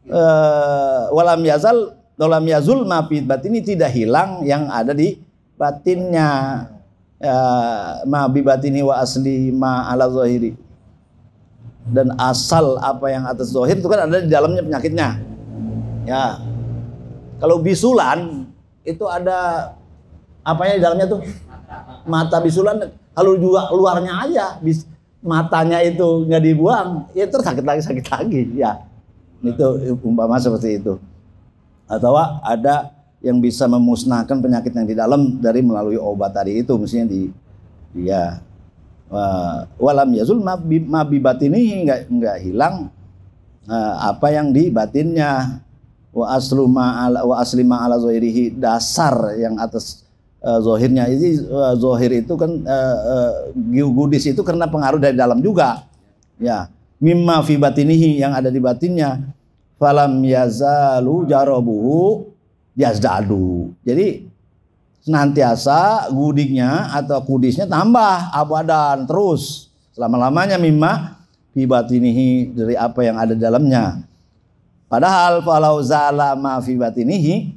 walam yazul ma fi batini, tidak hilang yang ada di batinnya. Ma bi batini wa asli ma ala zahiri, dan asal apa yang atas zahir itu kan ada di dalamnya penyakitnya. Ya, kalau bisulan itu ada apanya di dalamnya tuh? Mata bisulan. Kalau juga luarnya aja, matanya itu nggak dibuang, ya terus sakit lagi ya. Itu umpama seperti itu. Atau ada yang bisa memusnahkan penyakit yang di dalam dari melalui obat tadi itu, mestinya dia walam yazul ma bi batinihi, enggak hilang apa yang di batinnya. Wa asli ma ala zahirihi, dasar yang atas zahirnya. Ini zahir itu kan gudis itu karena pengaruh dari dalam juga. Ya, mimma fi batinihi, yang ada di batinnya. Falam yazalu jarabuhu yazdadu. Jadi senantiasa gudiknya atau kudisnya tambah abadan terus selama-lamanya, mimma fi batinihi, dari apa yang ada di dalamnya. Padahal falau zala ma fi batinihi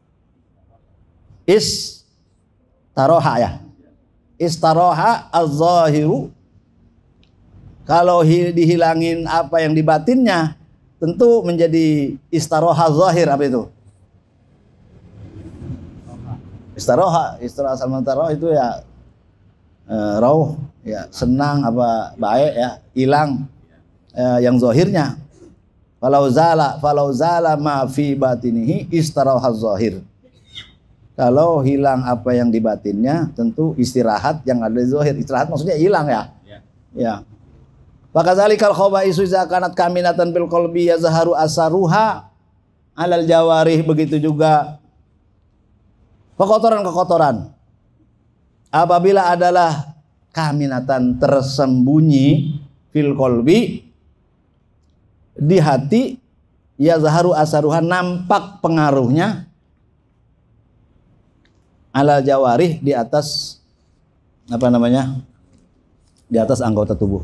istaroha, ya, istaroha az-zahiru, kalau dihilangin apa yang di batinnya tentu menjadi istaroha zahir. Apa itu? Istaroha salmantaro itu ya rauh, ya senang, apa baik, ya hilang yang zahirnya. Falau zala ma fi batinihi istaroha zahir, kalau hilang apa yang di batinnya tentu istirahat yang ada di zahir. Istirahat maksudnya hilang, ya. Ya. Fakazalikal khabaisu iza kanat kaminatan bil qalbi yazharu asaruha alal jawarih, begitu juga kekotoran-kekotoran apabila adalah kaminatan tersembunyi fil qalbi, di hati, yazharu asaruha, nampak pengaruhnya, alal jawarih, di atas apa namanya? Di atas anggota tubuh.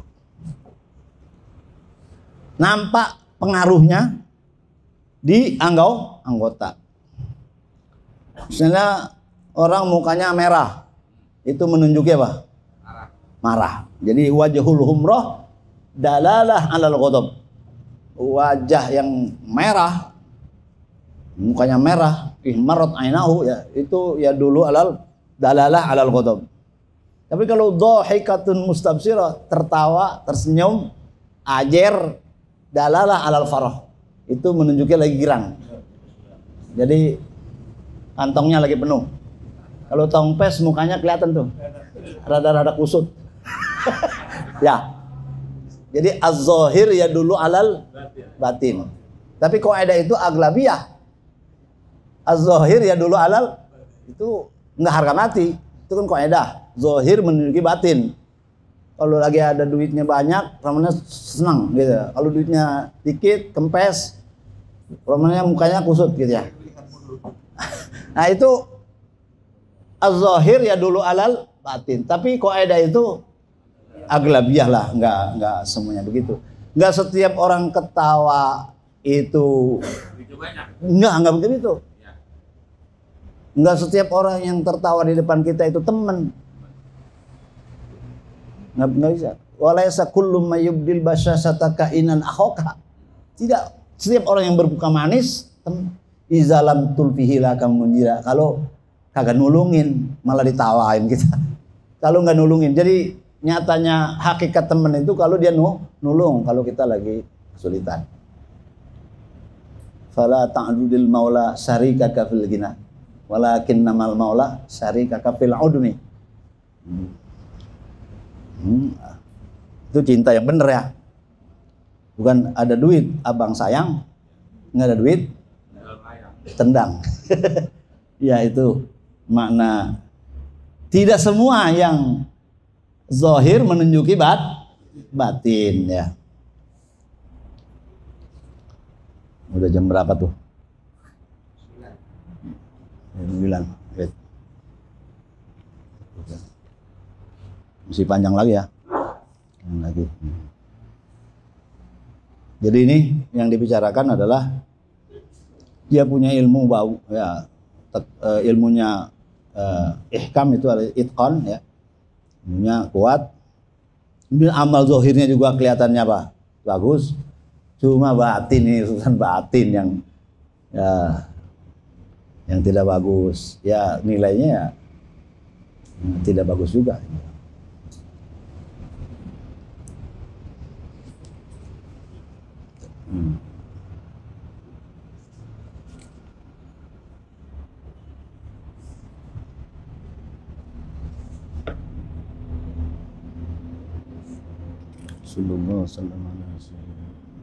Nampak pengaruhnya di anggota. Misalnya orang mukanya merah, itu menunjuknya apa? Marah. Jadi wajhul humrah dalalah alal ghadab. Wajah yang merah, mukanya merah, ihmarat ainahu, ya, itu ya dulu dalalah alal ghadab. Tapi kalau dhahikatun mustabsirah, tertawa, tersenyum, ajer, dalalah alal farah, itu menunjuknya lagi girang. Jadi kantongnya lagi penuh. Kalau tongpes mukanya kelihatan tuh, rada-rada kusut. Ya. Jadi az-zahir ya dulu alal batin. Tapi kaidah itu aglabiyah. Az-zahir ya dulu alal, itu enggak harga mati. Itu kan kaidah. Zahir menunjuki batin. Kalau lagi ada duitnya banyak, namanya senang gitu. Kalau duitnya dikit, kempes, namanya mukanya kusut gitu ya. Nah itu az-zahir ya dulu alal batin. Tapi kaidah itu aglabiyah lah, enggak semuanya begitu. Enggak setiap orang ketawa itu enggak begitu. Enggak setiap orang yang tertawa di depan kita itu teman. Enggak bisa. Walaysa kullu mayyubdil basyasata kainan akhoka. Tidak setiap orang yang berbuka manis izalam tulfihi lakam munjira. Kalau kagak nulungin malah ditawain kita. Kalau enggak nulungin. Jadi nyatanya hakikat teman itu kalau dia nulung kalau kita lagi kesulitan. Fala ta'dudil maula syarikaka fil ghina walakin namal maula syarikaka fil udmi. Itu cinta yang bener ya. Bukan ada duit abang sayang, nggak ada duit tendang. Ya itu makna. Tidak semua yang zahir menunjuki batin ya. Udah jam berapa tuh? 9. Masih panjang lagi ya. Lagi. Jadi ini yang dibicarakan adalah dia punya ilmu bau ya, ilmunya ihkam itu ada itqan ya, ilmunya kuat. Kemudian amal zohirnya juga kelihatannya apa? Bagus. Cuma batin ini urusan batin yang tidak bagus. Ya nilainya ya tidak bagus juga. Sallallahu alaihi wasallam.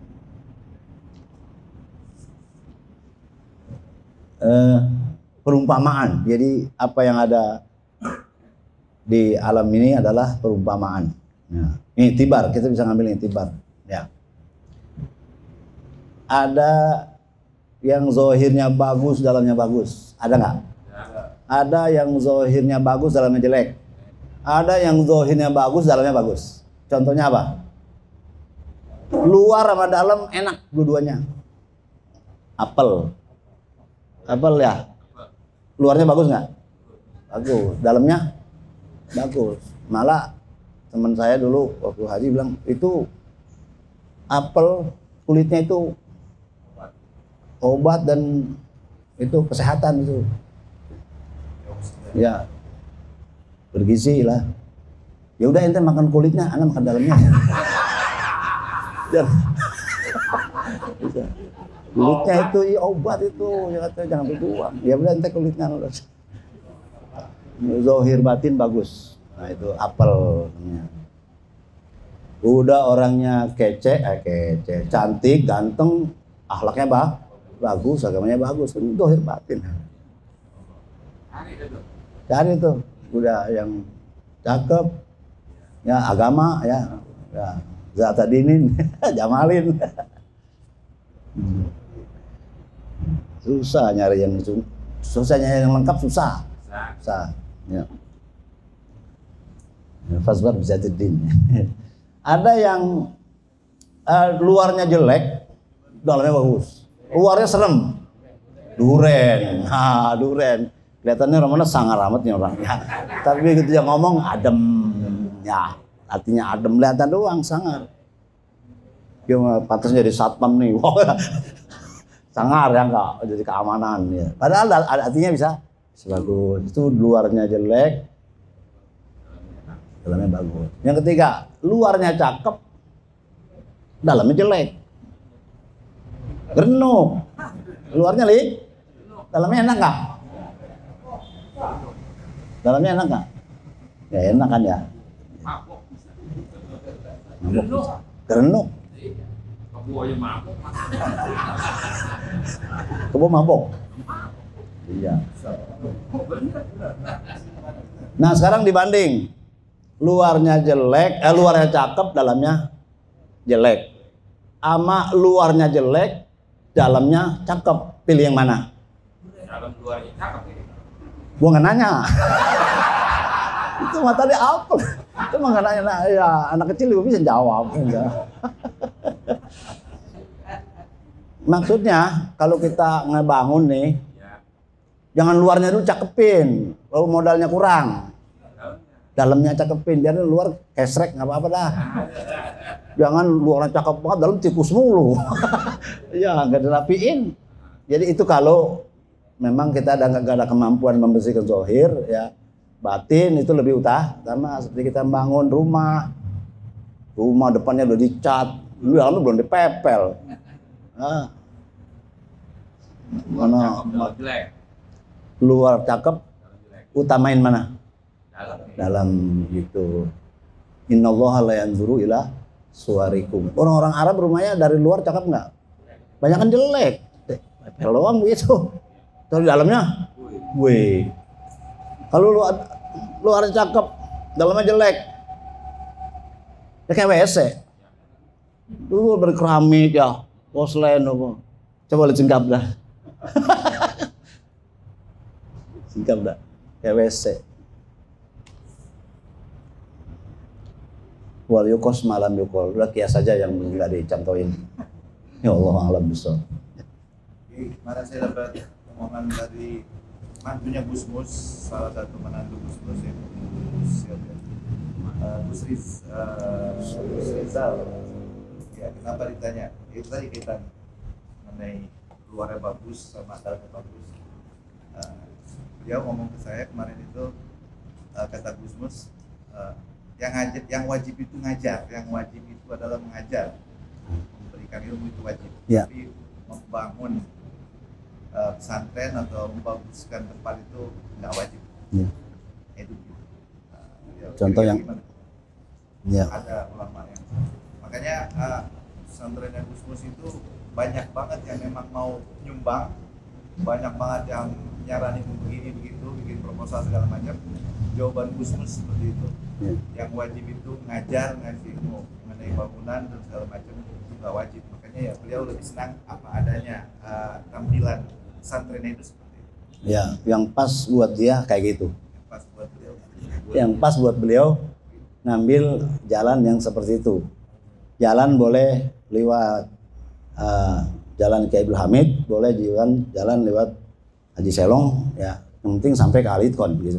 Perumpamaan. Jadi apa yang ada di alam ini adalah perumpamaan. Nah, ini tibar, kita bisa ngambil ini tibar. Ya. Ada yang zohirnya bagus, dalamnya bagus. Ada nggak? Ada yang zohirnya bagus, dalamnya jelek. Ada yang zohirnya bagus, dalamnya bagus. Contohnya apa? Luar sama dalam enak dua-duanya. Apel ya. Luarnya bagus nggak? Bagus. Dalamnya bagus. Malah teman saya dulu waktu haji bilang itu apel kulitnya itu obat dan itu kesehatan itu. Ya. Bergizi lah. Ya udah ente makan kulitnya, ana makan dalamnya. Kulitnya itu obat itu, ya kata jangan berbuang. Ya udah ente kulitnya. Zohir batin bagus. Nah itu apel. Udah orangnya kece, cantik, ganteng, akhlaknya bagus, agamanya bagus. Itu zohir batin. Cari tuh, udah yang cakep, ya agama, ya zata dinin, jamalin. Susah nyari yang lengkap, susah. Ya. Fasbar bizatiddin. Ada yang luarnya jelek, dalamnya bagus. Luarnya serem. Duren. Kelihatannya orangnya sangar amat nih orang. Ya. Tapi begitu dia ngomong adem. Ya, artinya adem, kelihatan doang sangar. Dia pantas jadi satpam nih. Sangar ya enggak jadi keamanan ya. Padahal artinya bisa bagus. Itu luarnya jelek, dalamnya bagus. Yang ketiga, luarnya cakep, dalamnya jelek. Gerenuk. Luarnya dalamnya enak enggak? Dalamnya enak enggak? Ya enak kan ya. Mabuk. Gerenuk. Kebo mabok. Iya. Nah sekarang dibanding luarnya jelek, luarnya cakep, dalamnya jelek. Ama luarnya jelek, dalamnya cakep. Pilih yang mana? Dalam luarnya cakep. Gua nggak nanya. Itu mah tadi apa? Itu mah nggak nanya. Ya anak kecil juga bisa jawab. Enggak. Maksudnya kalau kita ngebangun nih, jangan luarnya dulu cakepin, kalau modalnya kurang, dalamnya cakepin, biar luar kesrek nggak apa-apa dah. Jangan luarnya cakep banget, dalam tikus mulu. Ya nggak dirapiin. Jadi itu kalau memang kita nggak ada kemampuan membersihkan zohir, ya batin itu lebih utama. Seperti kita membangun rumah depannya udah dicat, dalamnya belum dipepel. Mana luar cakep, utamain mana? Dalam gitu. Innallaha la yanzuru ila suwarikum. Orang-orang Arab rumahnya dari luar cakep nggak? Banyak kan jelek. Pepel doang begitu. Terus di dalamnya, wih. Kalau luar cakep, dalamnya jelek. Ya kayak WC. Dulu berkeramik ya. Porselen apa? Coba lihat singkap dah. Singkap dah. Kayak WC. Wal yukos malam yukol. Udah kias saja yang enggak dicontohin. Ya Allah alam bisa.
Oke, kemarin saya dapat omongan dari mantunya Gus Mus, salah satu menantu Gus Mus ya, Gus Rizal. Ya, kenapa ditanya? Itu tadi kita mengenai luarnya bagus sama dalamnya bagus. Dia ngomong ke saya kemarin itu, kata Gus Mus, yang wajib itu ngajar, yang wajib itu adalah mengajar, memberikan ilmu itu wajib.
Ya.
Tapi membangun pesantren atau membaguskan tempat itu nggak wajib.
Ya.
Itu.
Contoh yang ya.
Ada ulama yang makanya pesantren yang Gus Mus itu banyak banget yang memang mau nyumbang, banyak banget yang nyaranin begini begitu, bikin proposal segala macam. Jawaban Gus Mus seperti itu.
Ya.
Yang wajib itu ngajar, ngasih ilmu mengenai bangunan dan segala macam itu nggak wajib. Makanya ya beliau lebih senang apa adanya tampilan pesantrennya itu seperti itu.
Ya, yang pas buat dia kayak gitu.
Pas buat beliau.
Yang pas buat beliau ngambil jalan yang seperti itu. Jalan boleh lewat jalan Kiai Abdul Hamid, boleh jalan lewat Haji Selong, ya. Yang penting sampai ke Alitkon gitu.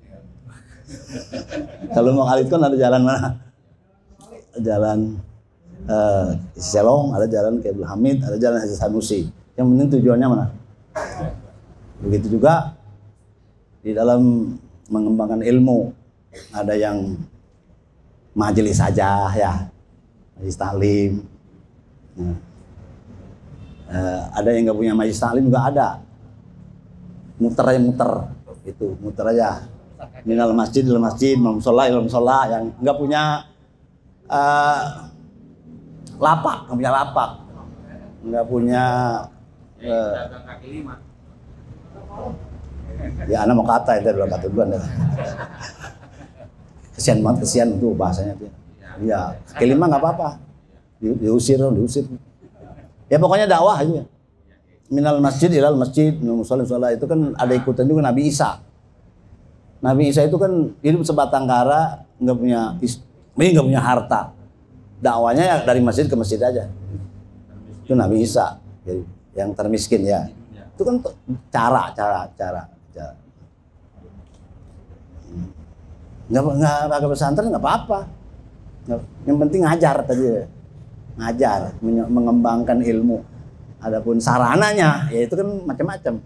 Kalau mau Alitkon ada jalan mana? Jalan Selong, ada jalan Kiai Abdul Hamid, ada jalan Haji Sanusi. Yang penting tujuannya mana? Begitu juga di dalam mengembangkan ilmu, ada yang majelis saja ya, majelis taklim. Nah, ada yang nggak punya majelis taklim juga ada. Muter itu muter aja. Minal masjid ilal masjid, ilal musola yang nggak punya lapak, nggak punya
dagang kaki lima.
ya anak mau kata itu dalam kata duluan. Kesian tuh bahasanya tuh. Ya, kaki lima nggak apa-apa. Diusir. Ya pokoknya dakwah aja. Minal masjid ilal masjid, minal musola itu kan ada ikutan juga Nabi Isa. Nabi Isa itu kan hidup sebatang kara, nggak punya harta. Dakwanya ya dari masjid ke masjid aja. Itu Nabi Isa, jadi yang termiskin ya. Itu kan cara. Nggak pakai pesantren nggak apa-apa. Yang penting ngajar tadi, ngajar, mengembangkan ilmu. Adapun sarananya, ya itu kan macam-macam.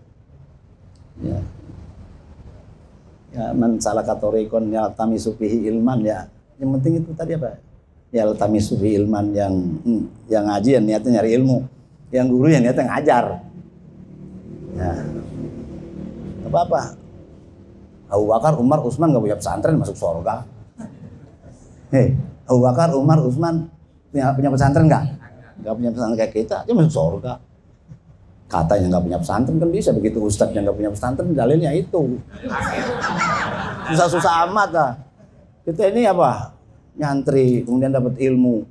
Ya, man salaka tariqan yaltamisu fihi ilman ya. Yang penting itu tadi apa? Yaltamisu fihi ilman yang ngaji yang niatnya nyari ilmu, yang guru yang niatnya ngajar. Ya. Apa? Abu Bakar, Umar, Utsman nggak punya pesantren masuk surga. Hei, Abu Bakar, Umar, Utsman punya pesantren nggak? Nggak punya pesantren kayak kita, dia masuk surga. Katanya nggak punya pesantren kan bisa begitu ustadz yang nggak punya pesantren dalilnya itu. Susah-susah amat lah. Kita ini apa? Nyantri kemudian dapat ilmu.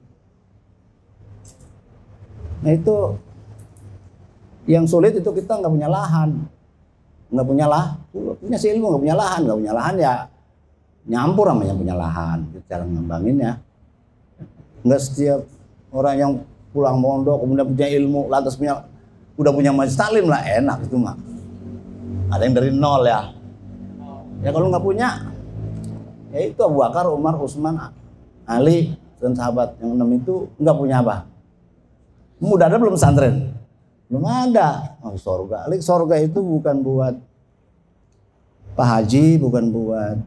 Nah itu yang sulit itu kita nggak punya lahan, punya si ilmu nggak punya lahan ya nyampur sama yang punya lahan. Cara ngembanginnya nggak setiap orang yang pulang mondok kemudian punya ilmu lantas udah punya majelis taklim lah enak itu mah. Ada yang dari nol ya. Ya kalau nggak punya, ya itu Abu Bakar, Umar, Utsman, Ali dan sahabat yang 6 itu nggak punya apa? Udah ada belum pesantren? Belum ada. Oh, surga itu bukan buat Pak Haji, bukan buat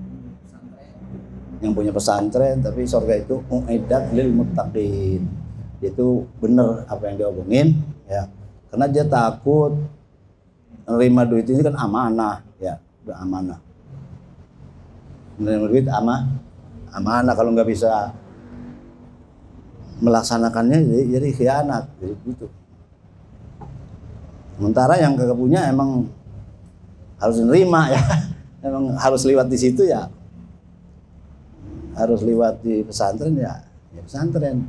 yang punya pesantren, tapi surga itu uiddat lil muttaqin. Itu benar apa yang dia omongin ya. Karena dia takut menerima duit ini kan amanah ya, udah amanah. Menerima duit amanah, kalau nggak bisa melaksanakannya jadi khianat, jadi gitu. Sementara yang kagak punya emang harus menerima ya, emang harus lewat di situ ya, harus lewat di pesantren ya pesantren.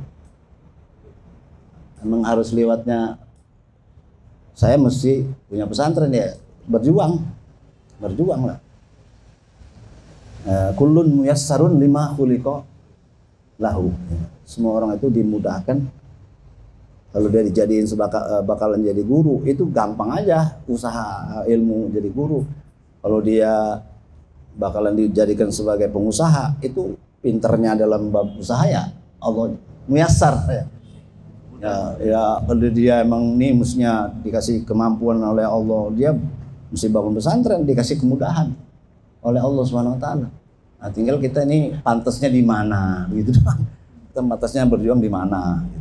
Emang harus lewatnya. Saya mesti punya pesantren ya, berjuang lah. Kullun muyassarun lima khuliqa lahu. Semua orang itu dimudahkan Kalau dia dijadiin bakalan jadi guru, itu gampang aja usaha ilmu jadi guru. Kalau dia bakalan dijadikan sebagai pengusaha, itu pinternya dalam bab usaha ya Allah muyassar ya. Kalau dia emang nih mestinya dikasih kemampuan oleh Allah, dia mesti bangun pesantren, dikasih kemudahan oleh Allah Subhanahu wa taala. Nah, tinggal kita ini pantasnya di mana gitu doang. Kita pantasnya berjuang di mana gitu.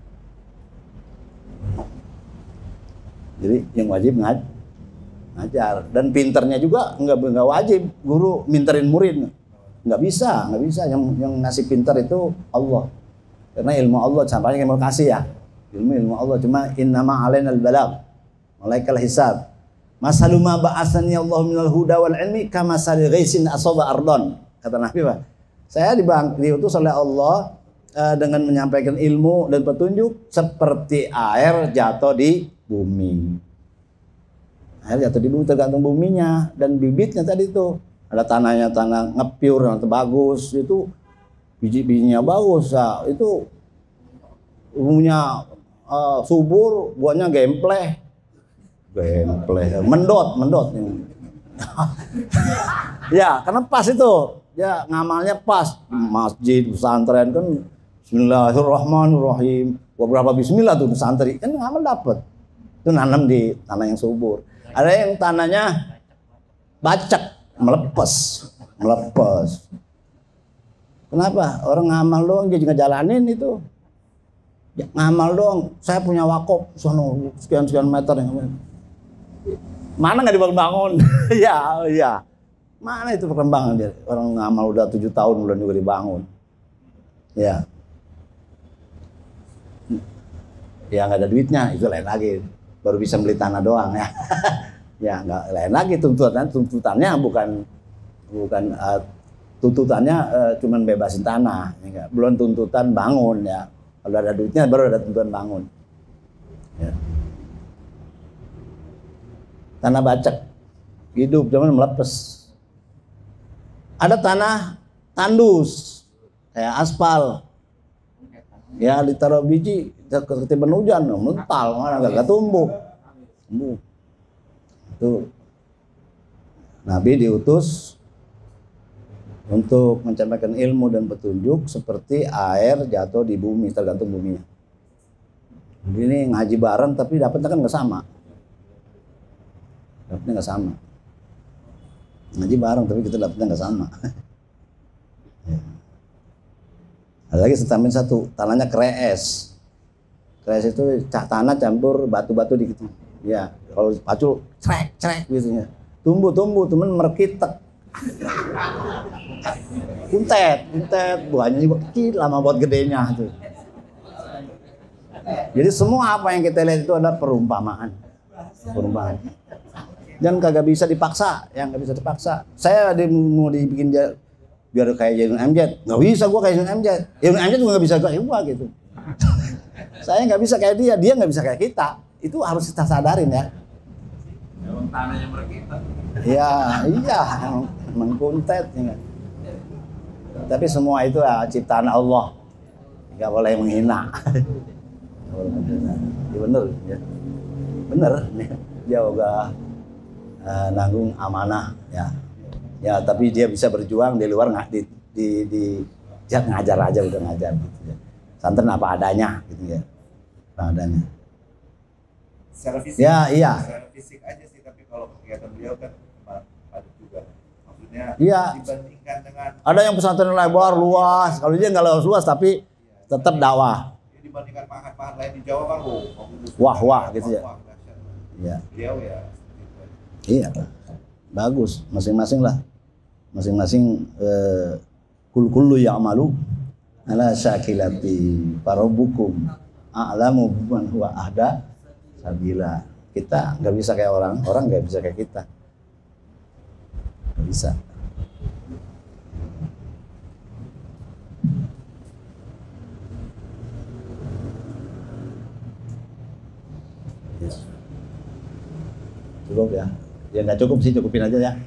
Jadi yang wajib ngajar, dan pinternya juga nggak wajib guru minterin murid, nggak bisa. Yang ngasih pinter itu Allah, karena ilmu Allah sampainya ilmu kasih ya, ilmu Allah. Cuma innama alainal balagh malaikal hisab masalu ma ba'asani Allah minal huda wal ilmi kama sali ghaisin asaba ardon, kata Nabi Pak. Saya diutus oleh Allah dengan menyampaikan ilmu dan petunjuk seperti air jatuh di bumi. Air jatuh di bumi tergantung buminya dan bibitnya tadi itu. Ada tanah ngepiur atau bagus, itu biji-bijinya bagus. Nah, itu umumnya subur, buahnya gempleh, mendot. Ya, karena pas itu. Ya, ngamalnya pas. Masjid, pesantren kan Bismillahirrahmanirrahim. Beberapa bismillah tuh santri kan ngamal dapat. Itu nanam di tanah yang subur. Ada yang tanahnya bacak, melepes. Kenapa? Orang ngamal doang jadi ngejalanin itu. Ya, ngamal doang. Saya punya wakop sono sekian meter. Mana nggak dibangun? Ya. Mana itu perkembangan dia? Orang ngamal udah 7 tahun belum juga dibangun. Ya. Ya nggak ada duitnya, itu lain lagi. Baru bisa beli tanah doang ya. Ya nggak lain lagi tuntutannya bukan tuntutannya cuman bebasin tanah, ya, belum tuntutan bangun ya. Kalau ada duitnya baru ada tuntutan bangun. Ya. Tanah bacak hidup zaman melepes. Ada tanah tandus kayak aspal. Ya ditaruh biji ketiban hujan mental mana gak tumbuh. Itu Nabi diutus untuk menyampaikan ilmu dan petunjuk seperti air jatuh di bumi, tergantung buminya. Ini ngaji bareng tapi dapatnya kan nggak sama. Ngaji bareng tapi kita dapatnya nggak sama. Ada lagi vitamin 1, tanahnya krees. Krees itu tanah campur batu-batu dikit. Ya, kalau pacul crek gitu ya. Tumbuh temen merkitek. Kuntet, buahnya juga kecil, lama buat gedenya tuh. Jadi semua apa yang kita lihat itu adalah perumpamaan. Dan kagak bisa dipaksa, Saya mau dibikin biar kayak Zainul Amjad, nggak bisa gua kayak Zainul Amjad. Zainul Amjad juga nggak bisa kayak gua gitu. Saya nggak bisa kayak dia nggak bisa kayak kita. Itu harus kita sadarin ya.
Emang tanahnya mereka.
Ya, iya, emang kuntet ya. Tapi semua itu ya ciptaan Allah. Nggak boleh menghina. Ya, bener. Dia udah nanggung amanah ya. Ya, tapi dia bisa berjuang di luar dia ngajar aja udah ngajar gitu ya. Santren apa adanya gitu ya. Apa adanya.
Secara fisik.
Ya, iya.
Secara fisik aja sih, tapi kalau kegiatan beliau kan ada juga. Maksudnya
iya.
Dibandingkan dengan
ada yang pesantren lebar luas, kalau dia nggak luas tapi tetap dakwah.
Dibandingkan pahat lain di Jawa kan
wah gitu ya. Iya.
Beliau ya.
Iya. Bagus, masing-masing kullu ya'malu ala syakilati farabbukum a'lamu man huwa ahda sabila. Kita nggak bisa kayak orang nggak bisa kayak kita, nggak bisa. Cukup ya. Ya nggak cukup sih, cukupin aja ya.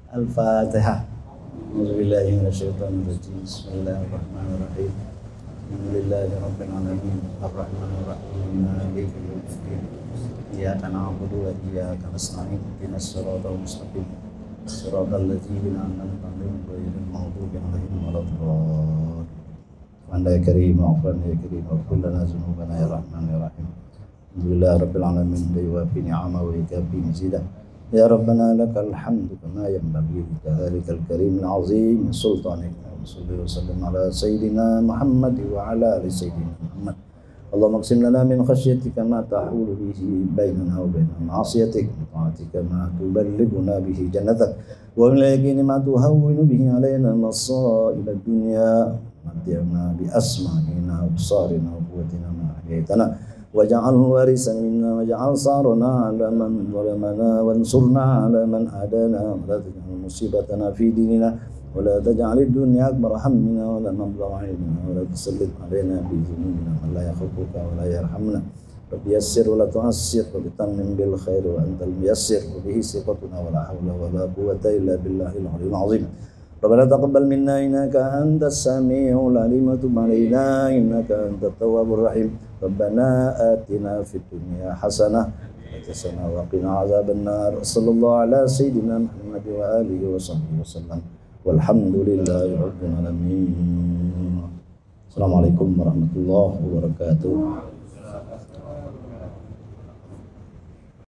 Al-Fatihah. Bismillahirrahmanirrahim. Bismillahirrahmanirrahim. Alhamdulillahi rabbil alamin arrahmanir rahim maliki yaumiddin iyyaka na'budu wa iyyaka nasta'in ihdinas siratal mustaqim siratal ladzina an'amta 'alaihim ghairil maghdubi 'alaihim waladdallin. Anda ya karim wa'afwan ya karim wa'fir lana dzunubana ya rahman ya rahim. Alhamdulillah rabbil alamin biwafi ni'ama wa ikafi mazidah. Ya Rabbana lakal hamdu kama yanbaghi li jalalika al-karim al-azim sultanika. Sallallahu wasallam ala sayyidina Muhammad wa ala ali sayyidina Muhammad. Allahumma qsim lana min khashyatika ma tahulu bihi bainana wa bain ma'asiyatik wa ta'atika ma tuballighuna bihi jannatak wa min al-yaqini ma tuhawwinu bihi alaina masa'ib ad-dunya matiyana bi asma'ina wa absarina wa quwwatina ma ahyaytana waj'alhu warisan minna waj'al sarana 'ala man zalamana wansurna 'ala man adana wa la taj'al musibatana fi dinina wa la taj'al ad-dunya akbar hammina wa la mablagha 'ilmina wa la tusallit 'alaina bi dhunubina man la yakhafuka wa la yarhamna. Rabbi yassir wa la tu'assir wa bitammim bil khair wa antal muyassir wa bihi sifatuna wa la hawla wa la quwwata illa billahil 'aliyyil 'azim. Rabbana taqabbal minna innaka antas sami'ul 'alim wa tub 'alaina innaka antat tawwabur rahim. Rabbana atina fid dunya hasanah wa qina adzaban nar. Sallallahu ala sayyidina Muhammad wa alihi wa sahbihi wasallam. Walhamdulillahi rabbil alamin. Assalamualaikum warahmatullahi wabarakatuh.